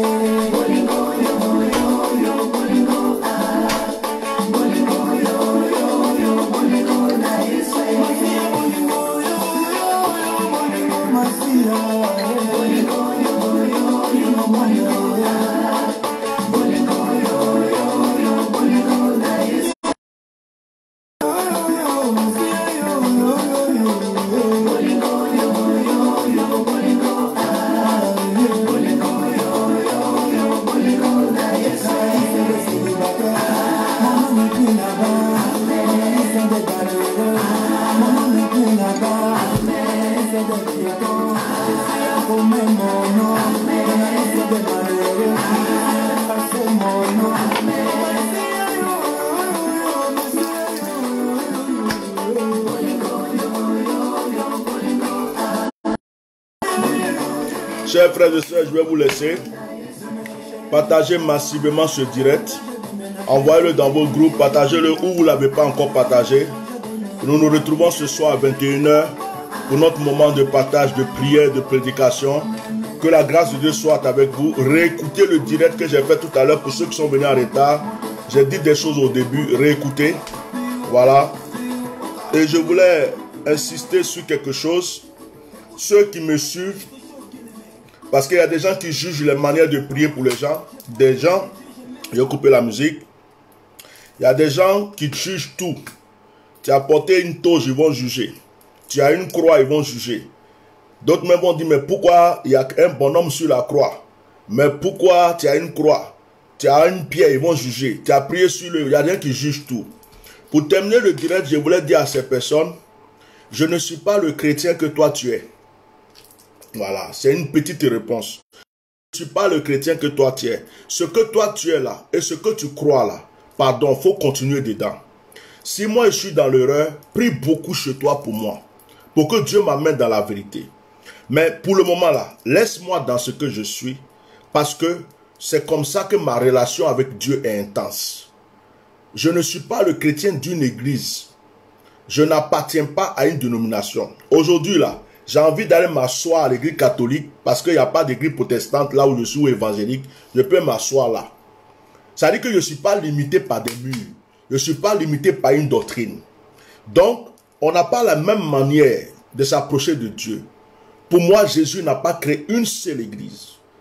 Chers frères et sœurs, je vais vous laisser. Partagez massivement ce direct. Envoyez-le dans vos groupes. Partagez-le où vous ne l'avez pas encore partagé. Nous nous retrouvons ce soir à vingt et une heures pour notre moment de partage, de prière, de prédication. Que la grâce de Dieu soit avec vous. Réécoutez le direct que j'ai fait tout à l'heure pour ceux qui sont venus en retard. J'ai dit des choses au début. Réécoutez. Voilà. Et je voulais insister sur quelque chose. Ceux qui me suivent, parce qu'il y a des gens qui jugent les manières de prier pour les gens. Des gens, je vais couper la musique. Il y a des gens qui jugent tout. Tu as porté une toge, ils vont juger. Tu as une croix, ils vont juger. D'autres même vont dire, mais pourquoi il y a un bonhomme sur la croix? Mais pourquoi tu as une croix? Tu as une pierre, ils vont juger. Tu as prié sur le... Il y a des gens qui jugent tout. Pour terminer le direct, je voulais dire à ces personnes, je ne suis pas le chrétien que toi tu es. Voilà, c'est une petite réponse. Je ne suis pas le chrétien que toi tu es. Ce que toi tu es là et ce que tu crois là, pardon, il faut continuer dedans. Si moi je suis dans l'erreur, prie beaucoup chez toi pour moi. Pour que Dieu m'amène dans la vérité. Mais pour le moment là, laisse-moi dans ce que je suis. Parce que c'est comme ça que ma relation avec Dieu est intense. Je ne suis pas le chrétien d'une église. Je n'appartiens pas à une dénomination. Aujourd'hui là, j'ai envie d'aller m'asseoir à l'église catholique parce qu'il n'y a pas d'église protestante là où je suis ou évangélique. Je peux m'asseoir là. Ça veut dire que je ne suis pas limité par des murs. Je ne suis pas limité par une doctrine. Donc, on n'a pas la même manière de s'approcher de Dieu. Pour moi, Jésus n'a pas créé une seule église.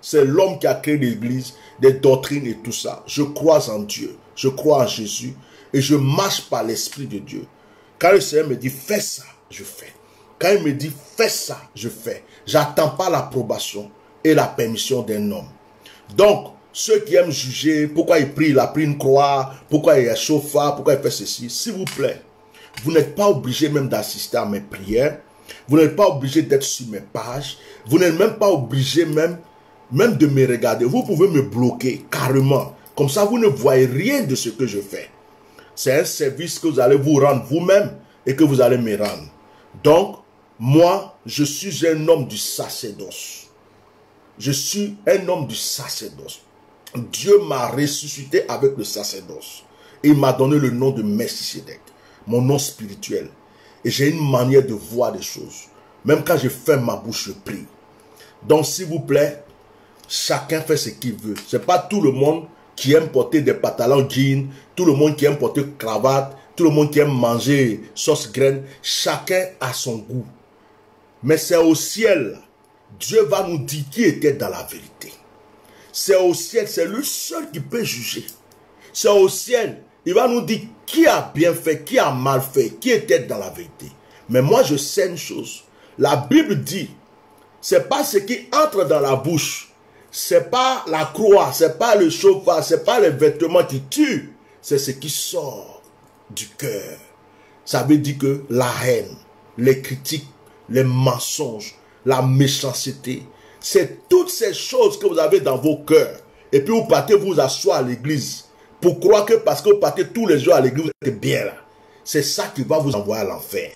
c'est l'homme qui a créé l'église, des doctrines et tout ça. Je crois en Dieu, je crois en Jésus et je marche par l'Esprit de Dieu. Quand le Seigneur me dit fais ça, je fais. Quand il me dit fais ça, je fais. J'attends pas l'approbation et la permission d'un homme. Donc, ceux qui aiment juger, pourquoi il prie, il a pris une croix, pourquoi il est chauffard, pourquoi il fait ceci, s'il vous plaît, vous n'êtes pas obligé même d'assister à mes prières. Vous n'êtes pas obligé d'être sur mes pages. Vous n'êtes même pas obligé même, même de me regarder. Vous pouvez me bloquer carrément. Comme ça, vous ne voyez rien de ce que je fais. C'est un service que vous allez vous rendre vous-même et que vous allez me rendre. Donc, moi, je suis un homme du sacerdoce. Je suis un homme du sacerdoce. Dieu m'a ressuscité avec le sacerdoce. Et il m'a donné le nom de Melchisédek, mon nom spirituel. Et j'ai une manière de voir les choses. Même quand je ferme ma bouche, je prie. Donc, s'il vous plaît, chacun fait ce qu'il veut. Ce n'est pas tout le monde qui aime porter des pantalons jeans, tout le monde qui aime porter cravate, tout le monde qui aime manger sauce graine. Chacun a son goût. Mais c'est au ciel, Dieu va nous dire qui était dans la vérité. C'est au ciel, c'est lui seul qui peut juger. C'est au ciel, il va nous dire qui a bien fait, qui a mal fait, qui était dans la vérité. Mais moi, je sais une chose. La Bible dit, c'est pas ce qui entre dans la bouche, c'est pas la croix, c'est pas le chauffard, c'est pas les vêtements qui tuent, c'est ce qui sort du cœur. Ça veut dire que la haine, les critiques, les mensonges, la méchanceté, c'est toutes ces choses que vous avez dans vos cœurs. Et puis vous partez vous asseoir à l'église. Pour croire que parce que vous partez tous les jours à l'église, vous êtes bien là. C'est ça qui va vous envoyer à l'enfer.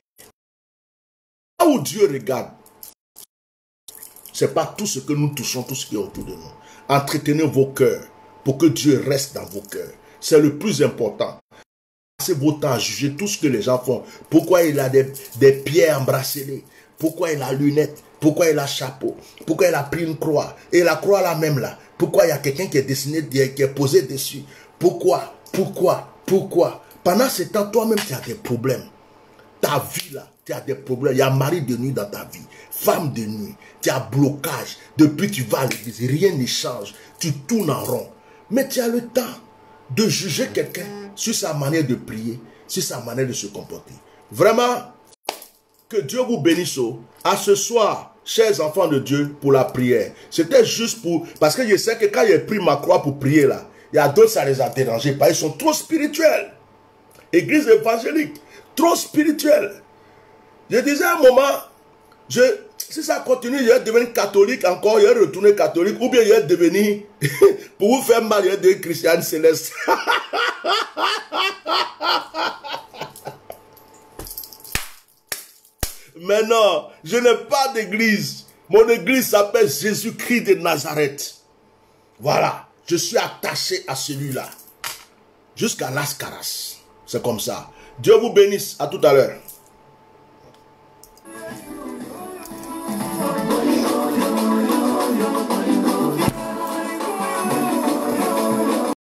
Là où Dieu regarde, ce n'est pas tout ce que nous touchons, tout ce qui est autour de nous. Entretenez vos cœurs pour que Dieu reste dans vos cœurs. C'est le plus important. Passez votre temps à juger tout ce que les gens font. Pourquoi il a des, des pieds embrassés? Pourquoi il a lunettes? Pourquoi il a chapeau? Pourquoi il a pris une croix? Et la croix là même là. Pourquoi il y a quelqu'un qui est dessiné, qui est posé dessus? Pourquoi? Pourquoi? Pourquoi? Pendant ce temps, toi-même, tu as des problèmes. Ta vie, là, tu as des problèmes. Il y a mari de nuit dans ta vie, femme de nuit. Tu as blocage. Depuis tu vas à l'église, rien ne change. Tu tournes en rond. Mais tu as le temps de juger quelqu'un sur sa manière de prier, sur sa manière de se comporter. Vraiment, que Dieu vous bénisse. À ce soir, chers enfants de Dieu, pour la prière. C'était juste pour... Parce que je sais que quand j'ai pris ma croix pour prier, là, il y a d'autres, ça les a dérangés, parce qu'ils sont trop spirituels. Église évangélique, trop spirituelle. Je disais à un moment, je, si ça continue, je vais devenir catholique encore, je vais retourner catholique, ou bien je vais devenir, pour vous faire mal, je vais devenir chrétienne céleste. Mais non, je n'ai pas d'église. Mon église s'appelle Jésus-Christ de Nazareth. Voilà. Je suis attaché à celui-là. Jusqu'à l'Ascaras. C'est comme ça. Dieu vous bénisse. À tout à l'heure.